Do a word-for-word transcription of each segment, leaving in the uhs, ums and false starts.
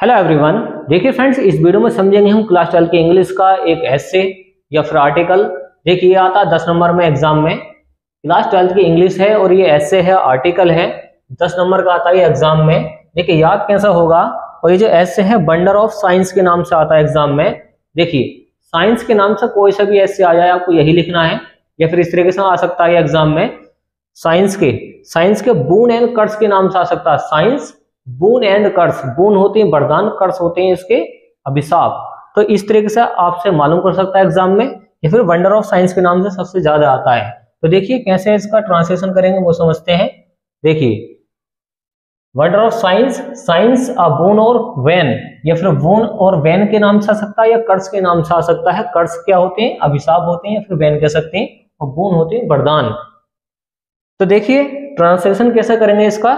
Hello everyone. देखिए friends, इस video में समझेंगे हम क्लास ट्वेल्व के इंग्लिश का एक एस्से या फिर आर्टिकल। देखिए ये आता है दस नंबर में एग्जाम में। क्लास ट्वेल्व की इंग्लिश है और ये एस्से है, आर्टिकल है, दस नंबर का आता है एग्जाम में। देखिए याद कैसा होगा। और ये जो एस्से है वंडर ऑफ साइंस के नाम से आता है एग्जाम में। देखिए साइंस के नाम से कोई सा भी एस्से आ जाए आपको यही लिखना है, या फिर इस तरीके से आ सकता है एग्जाम में। साइंस के साइंस के बून एंड कर्स के नाम से आ सकता है। साइंस बून एंड कर्स, बून होते हैं वरदान, कर्स होते हैं इसके अभिशाप। तो इस तरीके से आपसे मालूम कर सकता है एग्जाम में, या फिर वंडर ऑफ साइंस के नाम से सबसे ज्यादा आता है। तो देखिए कैसे इसका ट्रांसलेशन करेंगे वो समझते हैं। देखिए wonder of science, science a boon और वैन, या फिर बून और वैन के नाम से आ सकता है, या कर्स के नाम से आ सकता है। कर्स क्या होते हैं? अभिशाप होते हैं, या फिर वैन कह सकते हैं, और बून होते हैं वरदान। तो देखिए ट्रांसलेशन कैसे करेंगे इसका।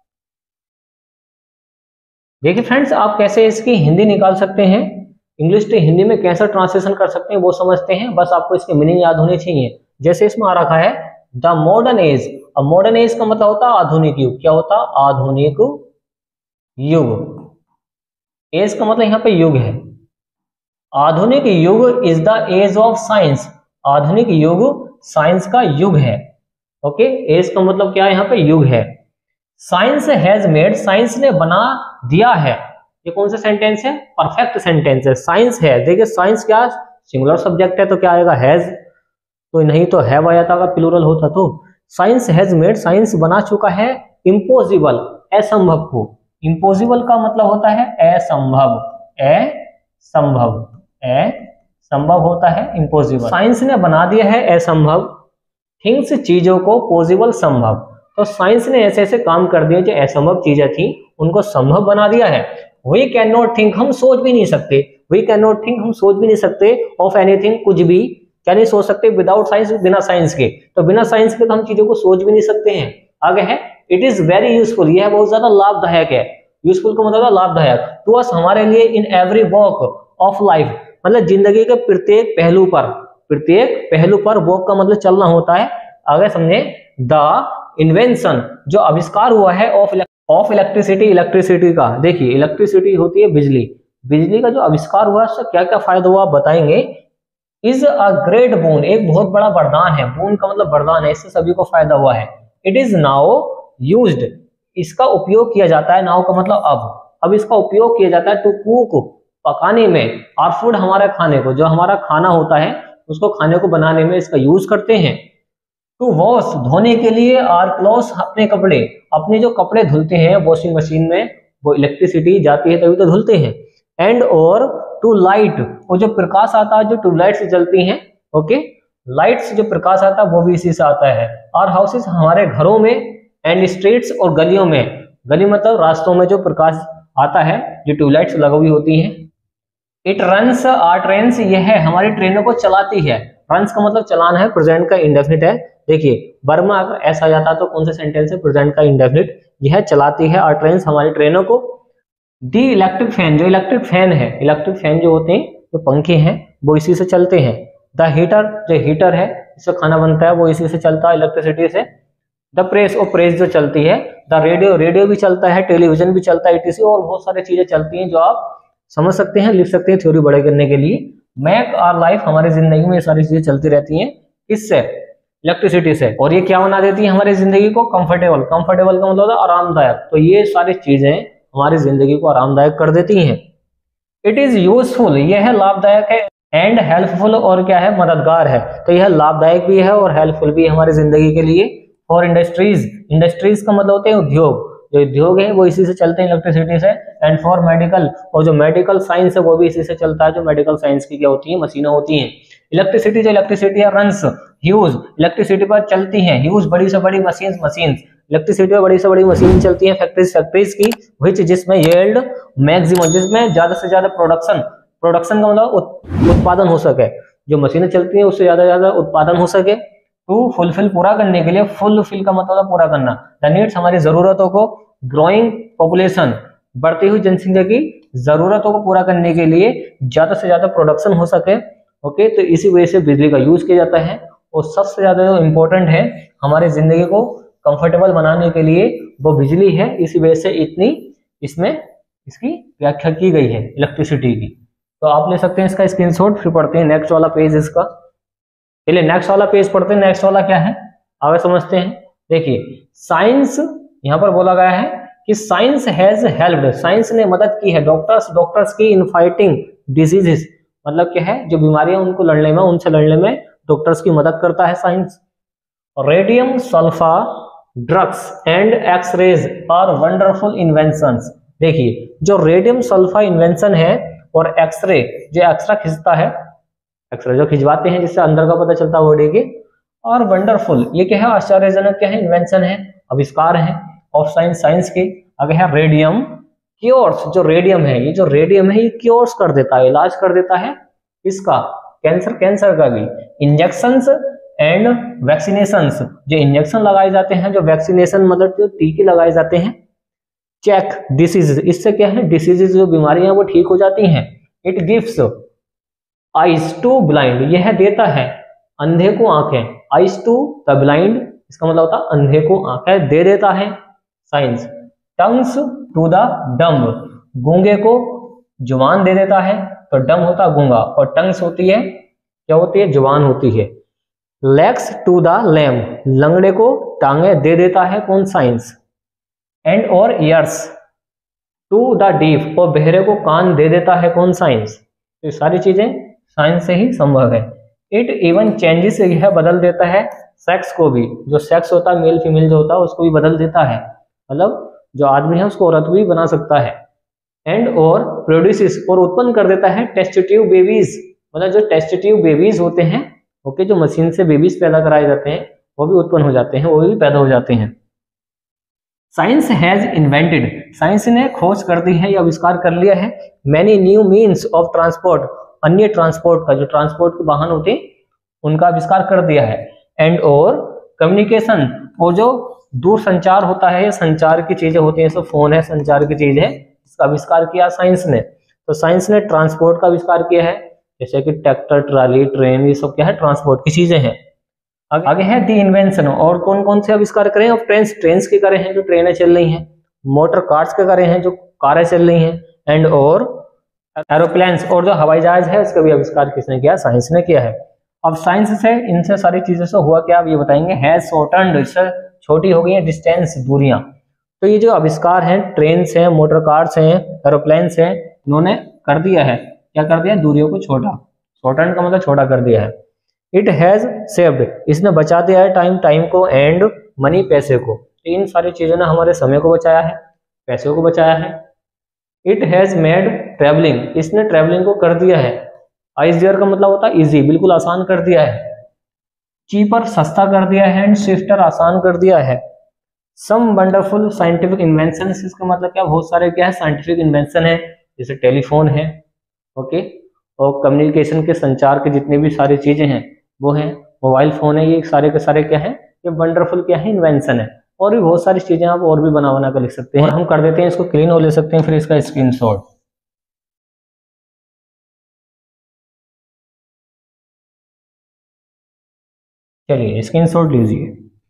देखिए फ्रेंड्स, आप कैसे इसकी हिंदी निकाल सकते हैं, इंग्लिश से हिंदी में कैसे ट्रांसलेशन कर सकते हैं वो समझते हैं। बस आपको इसके मीनिंग याद होने चाहिए। जैसे इसमें आ रखा है द मॉडर्न एज। अब मॉडर्न एज का मतलब होता है आधुनिक युग। क्या होता है? आधुनिक युग। एज का मतलब यहाँ पे युग है। आधुनिक युग is the age of science. आधुनिक युग साइंस का युग है। ओके, एज का मतलब क्या है? यहाँ पे युग है। साइंस हैज मेड, साइंस ने बना दिया है। ये कौन सा सेंटेंस है? परफेक्ट सेंटेंस है। साइंस है, देखिए साइंस क्या सिंगुलर सब्जेक्ट है तो क्या आएगा? हैज। तो नहीं तो हैव आया था, अगर प्लूरल होता तो। साइंस हैज मेड, साइंस बना चुका है इम्पॉसिबल, असंभव को। इम्पॉसिबल का मतलब होता है असंभव, असंभव, असंभव होता है इम्पॉसिबल। साइंस ने बना दिया है असंभव थिंग्स, चीजों को, पॉसिबल संभव। तो साइंस ने ऐसे ऐसे काम कर दिए जो असंभव चीजें थी उनको संभव बना दिया है। वी कैन नॉट थिंक, हम सोच भी नहीं सकते। वी कैन नॉट थिंक, हम सोच भी नहीं सकते ऑफ एनीथिंग, कुछ भी क्या नहीं सोच सकते विदाउट साइंस, बिना साइंस के। तो बिना साइंस के तो हम चीजों को सोच भी नहीं सकते हैं। आगे है इट इज वेरी यूजफुल, यह बहुत ज्यादा लाभदायक है। यूजफुल का मतलब लाभदायक। टू अस, हमारे लिए, in every walk of life, मतलब जिंदगी के प्रत्येक पहलू पर, प्रत्येक पहलू पर, वॉक का मतलब चलना होता है। आगे समझे, द इन्वेंशन, जो आविष्कार हुआ है ऑफ ऑफ इलेक्ट्रिसिटी, इलेक्ट्रिसिटी का। देखिए इलेक्ट्रिसिटी होती है बिजली, बिजली का जो आविष्कार हुआ उससे क्या क्या फायदा हुआ बताएंगे। इज अ ग्रेट बून, एक बहुत बड़ा वरदान है। बून का मतलब वरदान है, इससे सभी को फायदा हुआ है। इट इज नाउ यूज्ड, इसका उपयोग किया जाता है। नाउ का मतलब अब, अब इसका उपयोग किया जाता है टू कुक, पकाने में। और फूड, हमारे खाने को, जो हमारा खाना होता है उसको खाने को बनाने में इसका यूज करते हैं। टू वॉश, धोने के लिए। आर क्लोथ, अपने कपड़े, अपने जो कपड़े धुलते हैं वॉशिंग मशीन में, वो इलेक्ट्रिसिटी जाती है तभी तो धुलते हैं। एंड और टू लाइट, वो जो प्रकाश आता है, जो ट्यूबलाइट से जलती हैं। ओके, लाइट से जो प्रकाश आता है वो भी इसी से आता है। और हाउसेस, हमारे घरों में। एंड स्ट्रीट्स, और गलियों में। गली मतलब रास्तों में जो प्रकाश आता है, जो ट्यूबलाइट्स लगी हुई होती हैं। इट रन्स आर ट्रेन्स, यह है हमारी ट्रेनों को चलाती है। रन्स का मतलब चलाना है, प्रेजेंट का इंडेफिनिट है। देखिए वर्ब में अगर ऐसा आ जाता तो कौन सा सेंटेंस है? प्रेजेंट का इंडेफिनिट। यह चलाती है आर ट्रेन्स, हमारी ट्रेनों को। दी इलेक्ट्रिक फैन, जो इलेक्ट्रिक फैन है, इलेक्ट्रिक फैन जो होते हैं, जो पंखे हैं, वो इसी से चलते हैं। द हीटर, जो हीटर है जिससे खाना बनता है, वो इसी से चलता है, इलेक्ट्रिसिटी से। द प्रेस, और प्रेस जो चलती है। द रेडियो, रेडियो भी चलता है, टेलीविजन भी चलता है, इटीसी, और बहुत सारी चीजें चलती हैं जो आप समझ सकते हैं, लिख सकते हैं थ्योरी बड़े करने के लिए। मैक आर लाइफ, हमारी जिंदगी में ये सारी चीजें चलती रहती हैं। किससे? इलेक्ट्रिसिटी से। और ये क्या बना देती है हमारी जिंदगी को? कंफर्टेबल। कंफर्टेबल का मतलब आरामदायक। तो ये सारी चीजें हमारी जिंदगी को आरामदायक कर देती हैं। इट इज यूजफुल, यह है लाभदायक है। एंड हेल्पफुल, और क्या है? मददगार है। तो यह लाभदायक भी है और हेल्पफुल भी है हमारी जिंदगी के लिए। फॉर इंडस्ट्रीज, इंडस्ट्रीज का मतलब होते हैं उद्योग, जो उद्योग है वो इसी से चलते हैं, इलेक्ट्रिसिटी से। एंड फॉर मेडिकल, और जो मेडिकल साइंस है वो भी इसी से चलता है, जो मेडिकल साइंस की क्या होती है? मशीनें होती हैं। इलेक्ट्रिसिटी, जो इलेक्ट्रिसिटी है, रन्स, ह्यूज, इलेक्ट्रिसिटी पर चलती हैं। ह्यूज, बड़ी से बड़ी मशीन, मशीन इलेक्ट्रिसिटी पर बड़ी से बड़ी मशीन चलती हैं। फैक्ट्रीज, फैक्ट्रीज की। विच, जिसमें येल्ड मैक्सिमम, जिसमें ज्यादा से ज्यादा प्रोडक्शन, प्रोडक्शन का मतलब उत्पादन हो सके। जो मशीनें चलती हैं उससे ज्यादा ज्यादा उत्पादन हो सके। टू फुलफिल, पूरा करने के लिए। फुलफिल का मतलब पूरा करना। द नीड्स, हमारी जरूरतों को। ग्रोइंग पॉपुलेशन, बढ़ती हुई जनसंख्या की जरूरतों को पूरा करने के लिए ज्यादा से ज्यादा प्रोडक्शन हो सके। ओके, तो इसी वजह से बिजली का यूज किया जाता है। और सबसे ज्यादा जो इम्पोर्टेंट है हमारी जिंदगी को कंफर्टेबल बनाने के लिए वो बिजली है। इसी वजह से इतनी इसमें इसकी व्याख्या की गई है इलेक्ट्रिसिटी की। तो आप ले सकते हैं इसका स्क्रीनशॉट, फिर पढ़ते हैं नेक्स्ट वाला पेज इसका। चलिए नेक्स्ट वाला पेज पढ़ते हैं। नेक्स्ट वाला क्या है आगे समझते हैं। देखिए साइंस यहाँ पर बोला गया है कि साइंस हैज हेल्प्ड, साइंस ने मदद की है डॉक्टर्स डॉक्टर्स की इन फाइटिंग डिजीजेस, मतलब क्या है जो बीमारियां उनको लड़ने में उनसे लड़ने में डॉक्टर्स की मदद करता है science. Radium sulpha drugs and X rays are wonderful inventions. देखिए जो रेडियम सल्फा इन्वेंशन है और एक्सरे जो एक्सरा खींचता है, एक्सरे जो खिंचवाते हैं जिससे अंदर का पता चलता है बॉडी के, और वंडरफुल ये क्या है आश्चर्यजनक क्या है इन्वेंशन है आविष्कार है ऑफ साइंस साइंस के। आगे है रेडियम क्योर्स, जो रेडियम है ये जो रेडियम है ये क्योर्स कर देता है, इलाज कर देता है इसका कैंसर कैंसर का भी। इंजेक्शंस एंड वैक्सीनेशंस, जो इंजेक्शन लगाए जाते हैं, जो वैक्सीनेशन मतलब जो टीके लगाए जाते हैं। चेक डिसीजेस, इससे क्या है डिसीजेस जो बीमारियां वो ठीक हो जाती हैं। It gives eyes to blind, यह देता है अंधे को आंखें। आइज टू द ब्लाइंड इसका मतलब होता है अंधे को आंखें दे देता है science. Tongues to the dumb, गूंगे को जुबान दे देता है, तो डम होता है गूंगा और टंग्स होती है क्या होती है जुबान होती है। लेग्स टू द लेम, लंगड़े को टांगे दे देता है कौन साइंस। एंड और ईयर्स टू द डीफ, और बहरे को कान दे देता है कौन साइंस। तो ये सारी चीजें साइंस से ही संभव है। इट इवन चेंजेस, यह बदल देता है सेक्स को भी, जो सेक्स होता है मेल फीमेल जो होता है उसको भी बदल देता है, मतलब जो आदमी है उसको औरत भी बना सकता है। एंड और प्रोड्यूसेस, और उत्पन्न कर देता है टेस्ट ट्यूब बेबीज, मतलब जो टेस्ट ट्यूब बेबीज होते हैं ओके, जो मशीन से बेबीज पैदा कराए जाते हैं वो भी उत्पन्न हो जाते हैं, वो भी पैदा हो जाते हैं। साइंस हैज इन्वेंटेड, साइंस ने खोज कर दी है या आविष्कार कर लिया है many new means of transport, अन्य ट्रांसपोर्ट का जो ट्रांसपोर्ट के वाहन होते हैं उनका आविष्कार कर दिया है। एंड और कम्युनिकेशन, और जो दूर संचार होता है संचार की चीजें होती हैं, सब फोन है संचार की चीज है, इसका आविष्कार किया साइंस ने। तो साइंस ने ट्रांसपोर्ट का आविष्कार किया है, जैसे कि ट्रैक्टर ट्राली ट्रेन, ये सब क्या है ट्रांसपोर्ट की चीजें हैं। आगे है दी इन्वेंशन, और कौन कौन से आविष्कार करे हैं ट्रेन ट्रेन के करे हैं जो ट्रेनें चल रही हैं, मोटर कार्स के करे हैं जो कारें चल रही हैं। एंड और एरोप्लेन्स, और जो हवाई जहाज है उसका भी आविष्कार किसने किया साइंस ने किया है। अब साइंस से इनसे सारी चीजों से हुआ क्या आप ये बताएंगे। हैज शॉर्टन्ड, इससे छोटी हो गई है डिस्टेंस दूरियां। तो ये जो आविष्कार हैं ट्रेन हैं मोटर कार्स हैं एरोप्लेन्स हैं, इन्होंने कर दिया है क्या कर दिया दूरियों को छोटा, शॉर्टन्ड का मतलब छोटा कर दिया है। इट हैज सेव्ड, इसने बचा दिया है टाइम टाइम को, एंड मनी पैसे को। तो इन सारी चीजों ने हमारे समय को बचाया है, पैसों को बचाया है। इट हैज मेड ट्रेवलिंग, इसने ट्रेवलिंग को कर दिया है, ईजियर का मतलब होता है इजी, बिल्कुल आसान कर दिया है। चीपर सस्ता कर दिया है, एंड स्विफ्टर आसान कर दिया है। सम वंडरफुल साइंटिफिक इन्वेंशन, इसका मतलब क्या बहुत सारे क्या है साइंटिफिक इन्वेंशन है, जैसे टेलीफोन है ओके, और कम्युनिकेशन के संचार के जितनी भी सारी चीजें हैं वो हैं, मोबाइल फोन है, ये सारे के सारे क्या है ये वंडरफुल क्या है इन्वेंशन है। और भी बहुत सारी चीजें आप और भी बना बना कर लिख सकते हैं, और हम कर देते हैं इसको क्लीन और ले सकते हैं फिर इसका स्क्रीनशॉट। चलिए स्क्रीनशॉट लीजिए।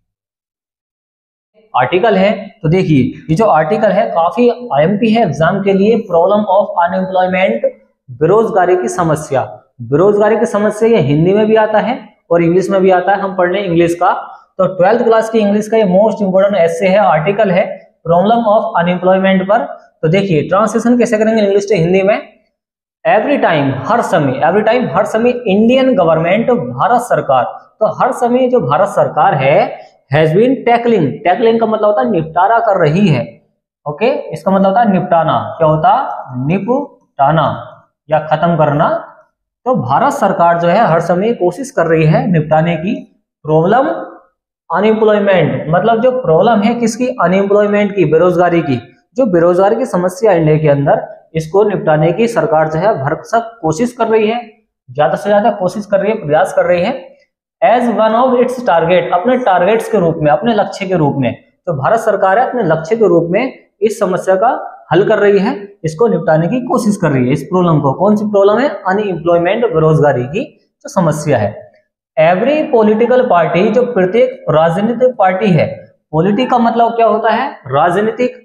आर्टिकल है तो देखिए ये जो आर्टिकल है काफी आईएमपी है एग्जाम के लिए। प्रॉब्लम ऑफ अनएम्प्लॉयमेंट, बेरोजगारी की समस्या। बेरोजगारी की समस्या ये हिंदी में भी आता है और इंग्लिश में भी आता है, हम पढ़ लें इंग्लिश का। तो ट्वेल्थ क्लास की इंग्लिश का ये मोस्ट इंपोर्टेंट एसे है, आर्टिकल है प्रॉब्लम ऑफ अनएम्प्लॉयमेंट पर। तो देखिए ट्रांसलेशन कैसे करेंगे इंग्लिश से हिंदी में। एवरी टाइम, हर समय, एवरी टाइम हर समय, इंडियन गवर्नमेंट, भारत सरकार, तो हर समय जो भारत सरकार है हैज बीन टैकलिंग, टैकलिंग का मतलब होता है निपटारा कर रही है ओके, इसका मतलब होता है निपटाना, क्या होता है निपटाना या खत्म करना। तो भारत सरकार जो है हर समय कोशिश कर रही है निपटाने की। प्रॉब्लम अनएम्प्लॉयमेंट, मतलब जो प्रॉब्लम है किसकी अनएम्प्लॉयमेंट की, बेरोजगारी की, जो बेरोजगारी की समस्या इंडिया के अंदर, इसको निपटाने की सरकार जो है भरसक कोशिश कर रही है, ज्यादा से ज्यादा कोशिश कर रही है, प्रयास कर रही है। As one of its target, अपने टारगेट्स के रूप में, अपने लक्ष्य के रूप में, तो भारत सरकार है अपने लक्ष्य के रूप में इस समस्या का हल कर रही है, इसको निपटाने की कोशिश कर रही है इस प्रॉब्लम को। कौन सी प्रॉब्लम है अनएम्प्लॉयमेंट, बेरोजगारी की जो समस्या है। एवरी पॉलिटिकल पार्टी, जो प्रत्येक राजनीतिक पार्टी है, पॉलिटिक का मतलब क्या होता है राजनीतिक,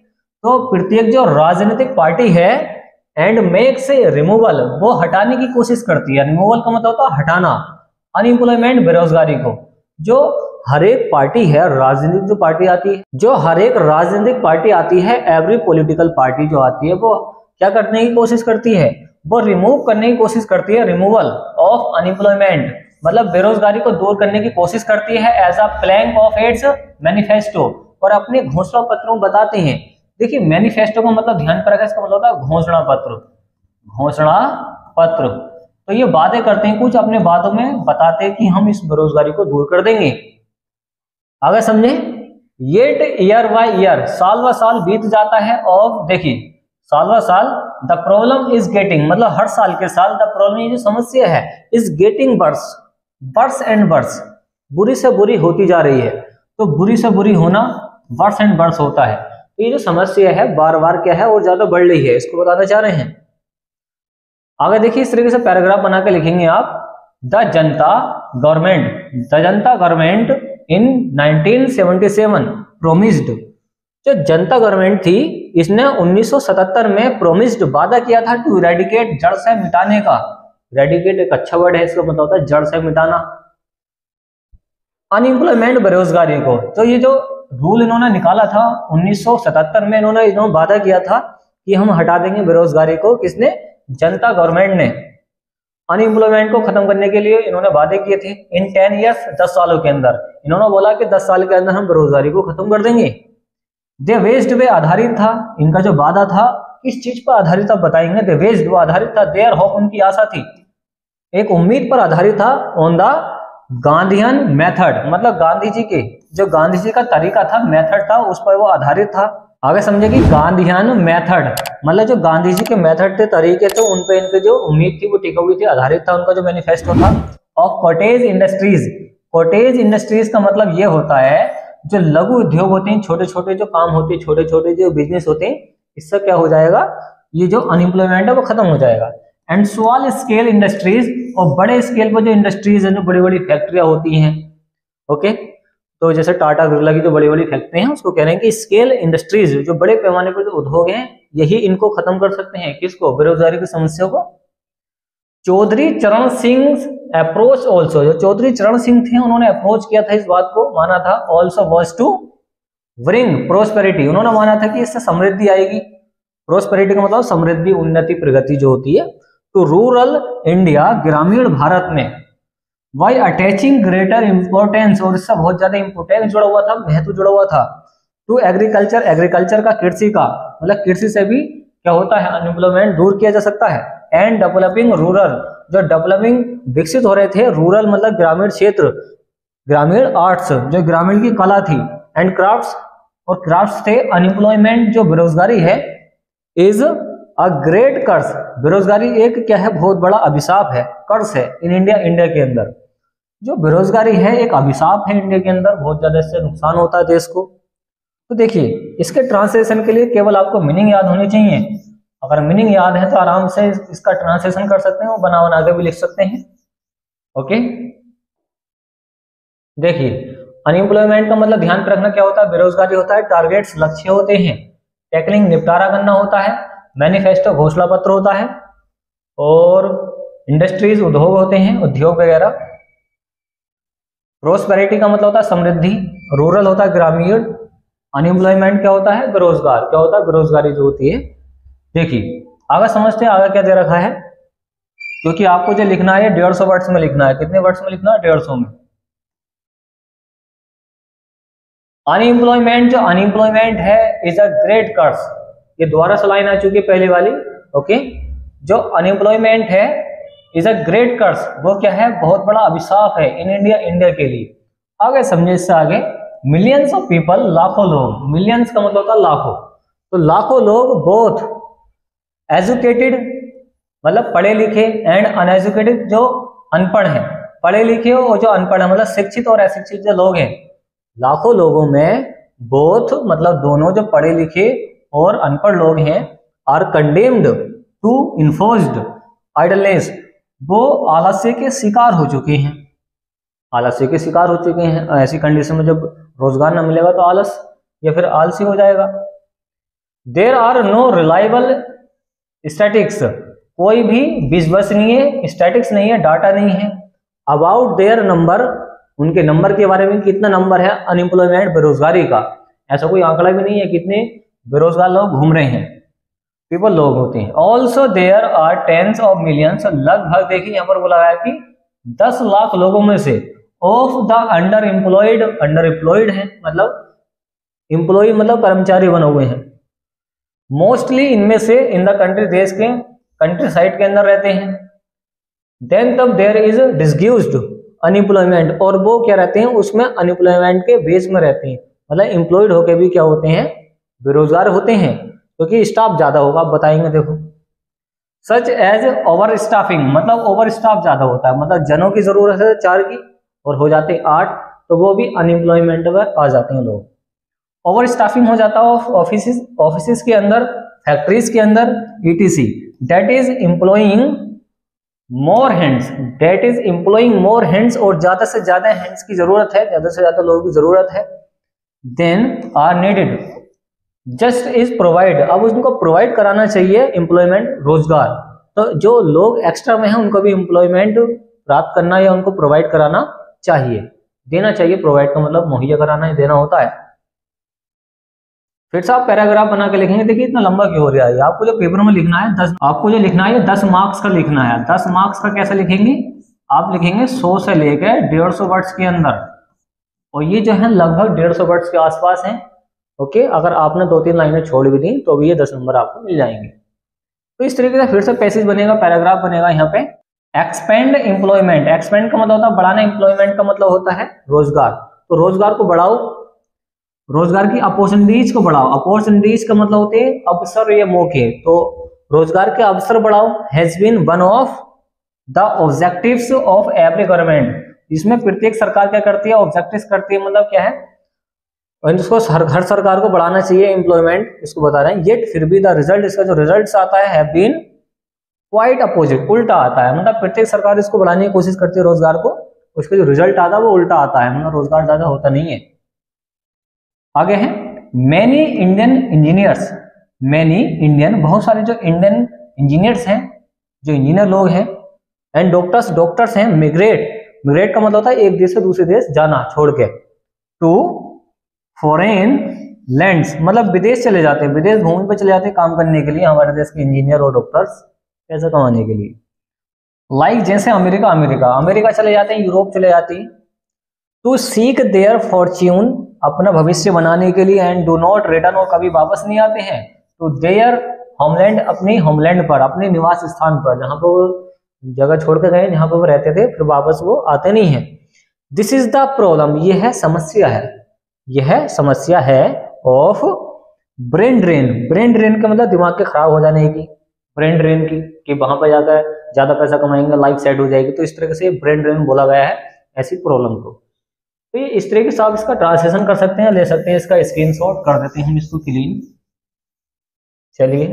तो प्रत्येक जो राजनीतिक पार्टी है एंड मेक से रिमूवल, वो हटाने की कोशिश करती है। रिमूवल का मतलब होता है हटाना, अनएम्प्लॉयमेंट बेरोजगारी को। जो हर एक पार्टी है, राजनीतिक जो पार्टी आती है, जो हर एक राजनीतिक पार्टी आती है, एवरी पॉलिटिकल पार्टी जो आती है, वो क्या करने की कोशिश करती है, वो रिमूव करने की कोशिश करती है, रिमूवल ऑफ अनएम्प्लॉयमेंट, मतलब बेरोजगारी को दूर करने की कोशिश करती है as a plank of its manifesto, और अपने घोषणा पत्रों में बताते हैं। देखिए मैनिफेस्टो का मतलब ध्यान पर रखा, इसका मतलब होता है घोषणा पत्र, घोषणा पत्र। तो ये वादे करते हैं, कुछ अपने वादों में बताते हैं कि हम इस बेरोजगारी को दूर कर देंगे। आगे समझे, येट ईयर बाय ईयर, साल व साल बीत जाता है, और देखिए साल व साल, द प्रॉब्लम इज गेटिंग, मतलब हर साल के साल, द प्रॉब्लम, ये जो समस्या है, is getting worse, worse and worse, बुरी से बुरी होती जा रही है। तो बुरी से बुरी होना वर्स एंड वर्स होता है। तो ये जो समस्या है बार बार क्या है, और ज्यादा बढ़ रही है, इसको बताना चाह रहे हैं। आगे देखिए इस तरीके से पैराग्राफ बना के लिखेंगे आप, the Janata government, the Janata government in nineteen seventy seven promised, जो जनता गवर्नमेंट थी इसने उन्नीस सौ सतहत्तर में प्रोमिस्ड, वादा किया था, टू इरेडिकेट, जड़ से मिटाने का। इरेडिकेट एक अच्छा वर्ड है, इसका मतलब होता है जड़ से मिटाना, अनएम्प्लॉयमेंट बेरोजगारी को। तो ये जो रूल इन्होंने निकाला था उन्नीस सौ सतहत्तर में, इन्होंने इन्होंने वादा किया था कि हम हटा देंगे बेरोजगारी को। किसने? जनता गवर्नमेंट ने। अनएम्प्लॉयमेंट को खत्म करने के लिए इन्होंने वादे किए थे इन टेन ईयर्स, दस सालों के अंदर। इन्होंने बोला कि दस साल के अंदर हम बेरोजगारी को खत्म कर देंगे। दे वेस्ट पे आधारित था, इनका जो वादा था किस चीज पर आधारित था बताएंगे। दे वेस्ट वो आधारित था, देयर होप उनकी आशा थी, एक उम्मीद पर आधारित था, ऑन द गांधीयन मेथड, मतलब गांधी जी के जो गांधी जी का तरीका था, मेथड था, उस पर वो आधारित था। आगे समझे कि गांधीयन मेथड मतलब जो गांधी जी के मेथड थे, तरीके थे, उन पे इनकी जो उम्मीद थी वो टिकी हुई थी, आधारित था उनका जो मैनिफेस्टो था। Of cottage industries, cottage industries का मतलब ये होता है जो लघु उद्योग होते हैं, छोटे छोटे जो काम होते हैं, छोटे छोटे जो बिजनेस होते हैं, इससे क्या हो जाएगा, ये जो अनएम्प्लॉयमेंट है वो खत्म हो जाएगा। एंड स्मॉल स्केल इंडस्ट्रीज, और बड़े स्केल पर जो इंडस्ट्रीज है, जो बड़ी बड़ी फैक्ट्रियां होती हैं, ओके, तो जैसे टाटा बिरला की जो बड़ी बड़ी फैक्ट्री हैं, उसको कह रहे हैं कि स्केल इंडस्ट्रीज, जो बड़े पैमाने पर जो उद्योग हैं, यही इनको खत्म कर सकते हैं। किसको? बेरोजगारी की समस्या को। चौधरी चरण सिंह अप्रोच ऑल्सो, जो चौधरी चरण सिंह थे उन्होंने अप्रोच किया था, इस बात को माना था, also was to bring prosperity, उन्होंने माना था कि इससे समृद्धि आएगी। प्रोस्पेरिटी का मतलब समृद्धि, उन्नति, प्रगति जो होती है। टू रूरल इंडिया, ग्रामीण भारत में, वाई अटैचिंग ग्रेटर इंपॉर्टेंस, और इससे बहुत ज्यादा इंपोर्टेंस जुड़ा हुआ था, महत्व जुड़ा हुआ था। टू एग्रीकल्चर, एग्रीकल्चर का, कृषि का, मतलब कृषि से भी क्या होता है, अनएम्प्लॉयमेंट दूर किया जा सकता है। एंड डेवलपिंग रूरल, जो डेवलपिंग विकसित हो रहे थे, रूरल मतलब ग्रामीण क्षेत्र, ग्रामीण आर्ट्स, जो ग्रामीण की कला थी, एंड क्राफ्ट्स, और क्राफ्ट्स थे। अनएम्प्लॉयमेंट जो बेरोजगारी है, इज अ ग्रेट कर्स, बेरोजगारी एक क्या है, बहुत बड़ा अभिशाप है, कर्स है इन इंडिया, इंडिया के अंदर जो बेरोजगारी है एक अभिशाप है इंडिया के अंदर, बहुत ज्यादा इससे नुकसान होता है देश को। तो देखिए इसके ट्रांसलेशन के लिए केवल आपको मीनिंग याद होनी चाहिए। अगर मीनिंग याद है तो आराम से इसका ट्रांसलेशन कर सकते हैं, और बना बना के भी लिख सकते हैं। ओके, देखिए अनएम्प्लॉयमेंट का मतलब ध्यान रखना क्या होता है, बेरोजगारी होता है, टारगेट्स लक्ष्य होते हैं, टैकलिंग निपटारा करना होता है, मैनिफेस्टो घोषणा पत्र होता है, और इंडस्ट्रीज उद्योग होते हैं, उद्योग वगैरह। प्रोस्पेरिटी का मतलब होता है समृद्धि, रूरल होता है ग्रामीण, अनएम्प्लॉयमेंट क्या होता है, बेरोजगार, क्या होता है, बेरोजगारी जो होती है। देखिए आगे समझते हैं, आगे क्या दे रखा है, क्योंकि आपको जो लिखना है डेढ़ सौ वर्ड्स में लिखना है। कितने वर्ड्स में लिखना है? डेढ़ सौ में। अनएम्प्लॉयमेंट, जो अनएम्प्लॉयमेंट है, इज अ ग्रेट कर्स, ये दोबारा से लाइन आ चुकी है पहले वाली। ओके, जो अनएम्प्लॉयमेंट है इज अ ग्रेट कर्स, वो क्या है, बहुत बड़ा अभिशाप है इन इंडिया, इंडिया के लिए। आगे समझे, इससे आगे, मिलियंस ऑफ पीपल, लाखों लोग, मिलियंस का मतलब होता है लाखों, तो लाखों लोग, बोथ एजुकेटेड मतलब पढ़े लिखे, एंड अनएजुकेटेड जो अनपढ़ हैं, पढ़े लिखे और जो अनपढ़ है, मतलब शिक्षित और अशिक्षित जो लोग हैं, लाखों लोगों में बोथ मतलब दोनों, जो पढ़े लिखे और अनपढ़ लोग हैं, are condemned to enforced idleness, वो आलस्य के शिकार हो चुके हैं, आलस्य के शिकार हो चुके हैं। ऐसी कंडीशन में जब रोजगार ना मिलेगा तो आलस या फिर आलसी हो जाएगा। There are no reliable statistics, कोई भी विश्वसनीय स्टैटिक्स नहीं है, डाटा नहीं है। अबाउट देयर नंबर, उनके नंबर के बारे में, कितना नंबर है अनएम्प्लॉयमेंट, बेरोजगारी का, ऐसा कोई आंकड़ा भी नहीं है कितने बेरोजगार लोग घूम रहे हैं, पीपल लोग होते हैं। Also there are tens of millions, लगभग देखिए यहाँ पर बोला गया कि दस लाख लोगों में से of the under employed, under employed है मतलब एम्प्लॉय मतलब कर्मचारी बने हुए हैं, मोस्टली इनमें से इन द कंट्री, देश के कंट्री साइड के अंदर रहते हैं। देन तब देयर इज डिस्ग्यूज्ड अनएम्प्लॉयमेंट, और वो क्या रहते हैं उसमें अनएम्प्लॉयमेंट के बेस में रहते हैं, मतलब एम्प्लॉयड होके भी क्या होते हैं, बेरोजगार होते हैं, क्योंकि तो स्टाफ ज्यादा होगा, आप बताएंगे देखो। सच एज ओवर स्टाफिंग, मतलब ओवर स्टाफ ज्यादा होता है, मतलब जनों की जरूरत है चार की और हो जाते हैं आठ, तो वो भी अनएम्प्लॉयमेंट में आ जाते हैं लोग। ओवर स्टाफिंग हो जाता है ऑफिस ऑफिस के अंदर, फैक्ट्रीज के अंदर, ETC. That is employing more hands, that is employing more hands, और ज्यादा से ज्यादा हैंड्स की जरूरत है, ज्यादा से ज्यादा लोगों की जरूरत है। Then are needed, just is provide, अब उनको प्रोवाइड कराना चाहिए एम्प्लॉयमेंट, रोजगार, तो जो लोग एक्स्ट्रा में हैं उनको भी एम्प्लॉयमेंट प्राप्त करना या उनको प्रोवाइड कराना चाहिए, देना चाहिए। प्रोवाइड का मतलब मुहैया कराना ही देना होता है। फिर से आप पैराग्राफ बना के लिखेंगे, देखिए इतना लंबा क्यों हो रहा है, आपको जो पेपर में लिखना है दस, आपको जो लिखना है दस मार्क्स का लिखना है। दस मार्क्स का कैसे लिखेंगे, आप लिखेंगे सौ से लेकर डेढ़ सौ वर्ड्स के अंदर, और ये जो है लगभग डेढ़ सौ वर्ड्स के आसपास है। ओके, अगर आपने दो तीन लाइनें छोड़ भी दी तो भी ये दस नंबर आपको मिल जाएंगे। तो इस तरीके से फिर से पैसेज बनेगा, पैराग्राफ बनेगा यहाँ पे। एक्सपेंड एम्प्लॉयमेंट, एक्सपेंड का मतलब होता है बढ़ाना, एम्प्लॉयमेंट का मतलब होता है रोजगार, तो रोजगार को बढ़ाओ, रोजगार की अपॉर्चुनिटीज को बढ़ाओ। अपॉर्चुनिटीज का मतलब होते हैं अवसर या मौके, तो रोजगार के अवसर बढ़ाओ। Has been one of the objectives of every government, इसमें प्रत्येक सरकार क्या करती है, ऑब्जेक्टिव्स करती है, मतलब क्या है, और इसको हर हर सरकार को बढ़ाना चाहिए एम्प्लॉयमेंट, इसको बता रहे हैं। येट फिर भी द रिजल्ट, इसका जो रिजल्ट आता है हैव बीन क्वाइट अपोजिट, उल्टा आता है, मतलब प्रत्येक सरकार इसको बढ़ाने की कोशिश करती है रोजगार को, उसका जो रिजल्ट आता है वो उल्टा आता है, मतलब रोजगार ज्यादा होता नहीं है। आगे है many Indian engineers, many Indian, बहुत सारे जो इंडियन इंजीनियर्स हैं, जो इंजीनियर लोग हैं, एंड डॉक्टर्स, डॉक्टर्स हैं, मिग्रेट, मिग्रेट का मतलब होता है एक देश से दूसरे देश जाना, छोड़ के, टू फॉरेन लैंड्स, मतलब विदेश चले जाते हैं, विदेश भूमि पर चले जाते हैं काम करने के लिए, हमारे देश के इंजीनियर और डॉक्टर्स पैसा कमाने के लिए। लाइक like जैसे अमेरिका, अमेरिका अमेरिका चले जाते हैं, यूरोप चले जाते हैं, टू सीक देयर फॉर्च्यून, अपना भविष्य बनाने के लिए, एंड डू नॉट रिटर्न, और कभी वापस नहीं आते हैं, टू देयर होमलैंड, अपनी होमलैंड पर, अपने निवास स्थान पर, जहां पर वो जगह छोड़ के गए, जहां पर वो रहते थे, फिर वापस वो आते नहीं है। दिस इज द प्रॉब्लम, यह है समस्या है, यह समस्या है of brain drain, brain drain का मतलब दिमाग के खराब हो जाने की, ब्रेन ड्रेन की, कि वहां पर जाकर ज्यादा पैसा कमाएंगे, लाइफ सेट हो जाएगी, तो इस तरह से ब्रेन ड्रेन बोला गया है ऐसी प्रॉब्लम को। तो ये इस तरीके से आप इसका ट्रांसलेशन कर सकते हैं, ले सकते हैं, इसका स्क्रीनशॉट कर देते हैं हम इसको क्लीन। चलिए,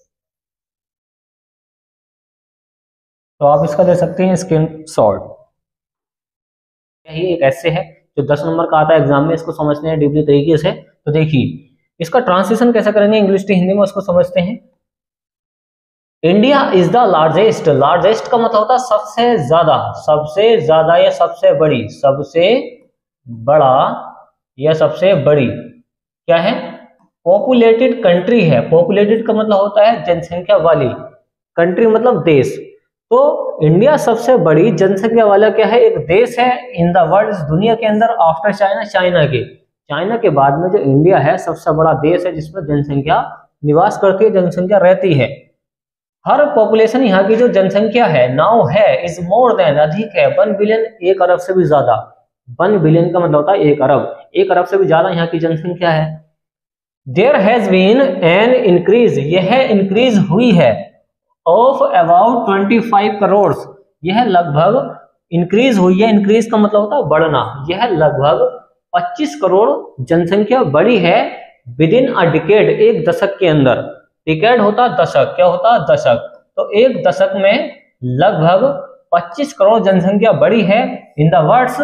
तो आप इसका ले सकते हैं स्क्रीनशॉट। यही एक ऐसे है जो दस नंबर का आता है एग्जाम में, इसको समझते हैं डीपली तरीके से। तो देखिए इसका ट्रांसलेशन कैसे करेंगे इंग्लिश टू हिंदी में, उसको समझते हैं। India is the largest, largest का मतलब होता है सबसे ज्यादा, सबसे ज्यादा या सबसे बड़ी, सबसे बड़ा या सबसे बड़ी क्या है, पॉपुलेटेड कंट्री है। पॉपुलेटेड का मतलब होता है जनसंख्या वाली, कंट्री मतलब देश, तो इंडिया सबसे बड़ी जनसंख्या वाला क्या है, एक देश है इन द वर्ल्ड, दुनिया के अंदर, आफ्टर चाइना, चाइना के, चाइना के बाद में जो इंडिया है सबसे बड़ा देश है जिसमें जनसंख्या निवास करती है, जनसंख्या रहती है। हर पॉपुलेशन यहाँ की जो जनसंख्या है नाउ है इज मोर देन, अधिक है, वन बिलियन, एक अरब से भी ज्यादा, वन बिलियन का मतलब होता है एक अरब, एक अरब से भी ज्यादा यहाँ की जनसंख्या है। There has been an increase, यह इंक्रीज हुई है, ऑफ अबाउट पच्चीस करोड़, यह लगभग इंक्रीज हुई है, इंक्रीज का मतलब होता है बढ़ना, यह लगभग पच्चीस करोड़ जनसंख्या बढ़ी है विद इन अ डिकेड, एक दशक के अंदर। डिकेड होता है दशक, क्या होता है दशक, तो एक दशक में लगभग पच्चीस करोड़ जनसंख्या बढ़ी है in the world,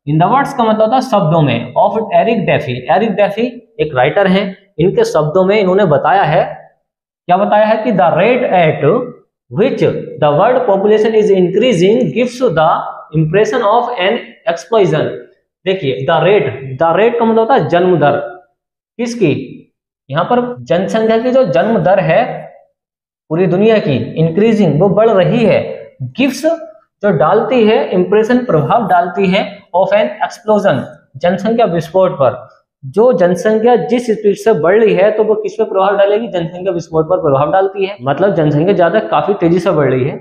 in the words का मतलब था शब्दों में, ऑफ एरिक डेफी। एरिक डेफी एक राइटर हैं, इनके शब्दों में इन्होंने बताया है, क्या बताया है कि the rate at which the world population is increasing gives the impression of an explosion. देखिए द रेट, द रेट का मतलब होता है जन्म दर, किसकी, यहाँ पर जनसंख्या की जो जन्म दर है पूरी दुनिया की, इंक्रीजिंग वो बढ़ रही है, गिव्स जो डालती है, इंप्रेशन प्रभाव डालती है, ऑफ एन एक्सप्लोजन जनसंख्या विस्फोट पर। जो जनसंख्या जिस स्पीड से बढ़ रही है तो वो किस पे प्रभाव डालेगी, जनसंख्या विस्फोट पर प्रभाव डालती है, मतलब जनसंख्या ज्यादा काफी तेजी से बढ़ रही है।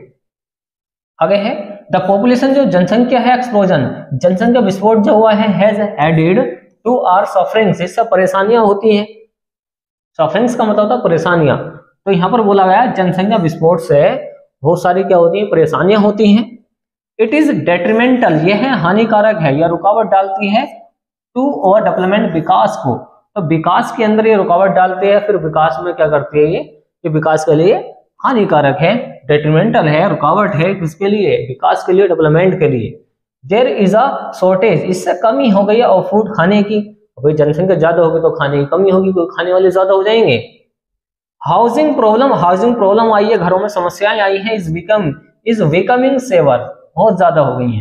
आगे है द पॉपुलेशन, जो जनसंख्या है एक्सप्लोजन, जनसंख्या विस्फोट जो हुआ है, has added to our sufferings, इससे परेशानियां होती हैं। सफरिंग्स का मतलब होता है परेशानियां, तो यहाँ पर बोला गया जनसंख्या विस्फोट से बहुत सारी क्या होती है, परेशानियां होती हैं। इट इज डेट्रीमेंटल, यह है हानिकारक है, यह रुकावट डालती है टू और डेवलपमेंट, विकास को, तो विकास के अंदर ये रुकावट डालती है, फिर विकास में क्या करती है ये, ये विकास के लिए हानिकारक है, डेट्रीमेंटल है, रुकावट है, किसके लिए, विकास के लिए, डेवलपमेंट के लिए। देयर इज अ शॉर्टेज, इससे कमी हो गई है और फूड खाने की, भाई जनसंख्या ज्यादा होगी तो खाने की कमी होगी, कोई खाने वाले ज्यादा हो जाएंगे। हाउसिंग प्रॉब्लम, हाउसिंग प्रॉब्लम आई है, घरों में समस्याएं आई हैं, is become is becoming severe, बहुत ज्यादा हो गई हैं।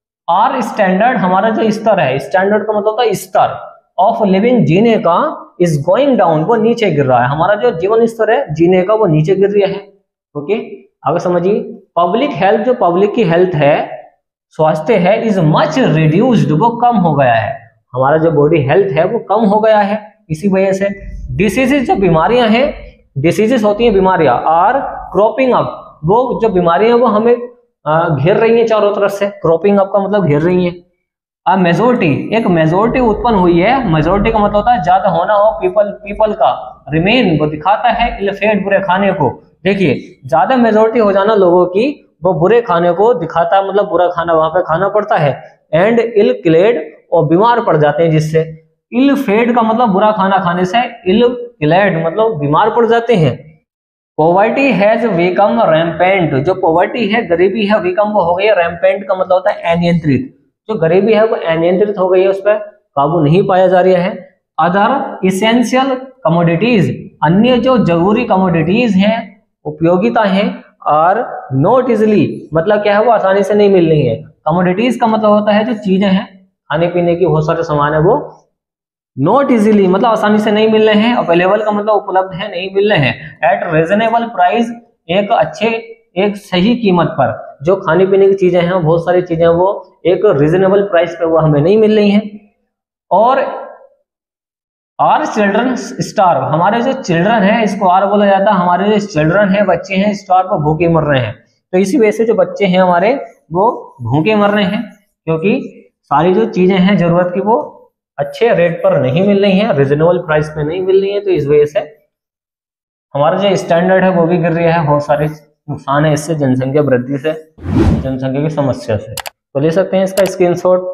आर स्टैंडर्ड, हमारा जो स्तर है, स्टैंडर्ड का मतलब होता है स्तर, ऑफ लिविंग, जीने का, इज गोइंग डाउन, वो नीचे गिर रहा है, हमारा जो जीवन स्तर है जीने का वो नीचे गिर रहा है। ओके आगे समझिए। पब्लिक हेल्थ, जो पब्लिक की हेल्थ है, स्वास्थ्य है, इज मच रिड्यूस्ड, वो कम हो गया है, हमारा जो बॉडी हेल्थ है वो कम हो गया है इसी वजह से। डिसीजेज, जो बीमारियां हैं, डिसीजेस होती हैं बीमारियां, आर क्रॉपिंग अप, वो जो बीमारियां वो हमें घेर रही हैं चारों तरफ से, क्रॉपिंग अप का मतलब घेर रही हैं। अब मेजोरिटी, एक मेजोरिटी उत्पन्न हुई है, मेजोरिटी का मतलब होता है ज्यादा होना हो, पीपल पीपल का, रिमेन वो दिखाता है, इल फेड बुरे खाने को। देखिए ज्यादा मेजोरिटी हो जाना लोगों की, वो बुरे खाने को दिखाता है, मतलब बुरा खाना वहां पे खाना पड़ता है। एंड इल क्लेड, और बीमार पड़ जाते हैं जिससे। इल फेड का मतलब बुरा खाना खाने से, इल क्लेड मतलब बीमार पड़ जाते हैं। पॉवर्टी हैज बिकम रैम्पेंट, जो पॉवर्टी है, गरीबी है, बिकम वो हो गई है, रैम्पेंट का मतलब होता है अनियंत्रित, जो गरीबी है वो अनियंत्रित हो गई है, उस पर काबू नहीं पाया जा रहा है। अदर इसेंशियल कमोडिटीज, अन्य जो जरूरी कमोडिटीज हैं, उपयोगिता हैं, और नॉट इजिली, मतलब क्या है, वो आसानी से नहीं मिल रही है। कमोडिटीज का मतलब होता है जो चीजें हैं, खाने पीने की बहुत सारे सामान है, वो नॉट इजीली मतलब आसानी से नहीं मिल रहे हैं। अवेलेबल का मतलब उपलब्ध है, नहीं मिल रहे हैं। एट रीजनेबल प्राइस, एक अच्छे, एक सही कीमत पर, जो खाने पीने की चीजें हैं, बहुत सारी चीजें वो एक रीजनेबल प्राइस पे वो हमें नहीं मिल रही हैं। और आर चिल्ड्रन स्टार्व, हमारे जो चिल्ड्रन है, इसको आर बोला जाता है, हमारे जो चिल्ड्रन है, बच्चे हैं, स्टार्व पर भूखे मर रहे हैं। तो इसी वजह से जो बच्चे हैं हमारे वो भूखे मर रहे हैं, क्योंकि सारी जो चीजें हैं जरूरत की वो अच्छे रेट पर नहीं मिल रही हैं, रीजनेबल प्राइस पे नहीं मिल रही है, तो इस वजह से हमारा जो स्टैंडर्ड है वो भी गिर रहा है। बहुत सारे नुकसान है इससे, जनसंख्या वृद्धि से, जनसंख्या की समस्या से। तो ले सकते हैं इसका स्क्रीनशॉट।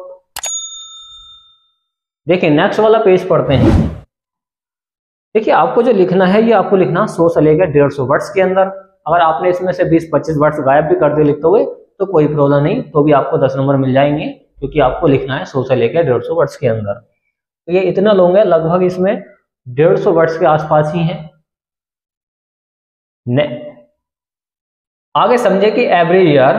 देखिए नेक्स्ट वाला पेज पढ़ते हैं। देखिए आपको जो लिखना है ये आपको लिखना सौ से लेकर डेढ़ सौ वर्ड्स के अंदर। अगर आपने इसमें से बीस पच्चीस वर्ड्स गायब भी कर दिए लिखते हुए तो कोई प्रॉब्लम नहीं, तो भी आपको दस नंबर मिल जाएंगे, क्योंकि आपको लिखना है सौ से लेकर डेढ़ सौ वर्ड्स के अंदर। तो ये इतना लॉन्ग है, लगभग इसमें डेढ़ सौ वर्ड्स के आसपास ही है। ने आगे समझे कि एवरी ईयर,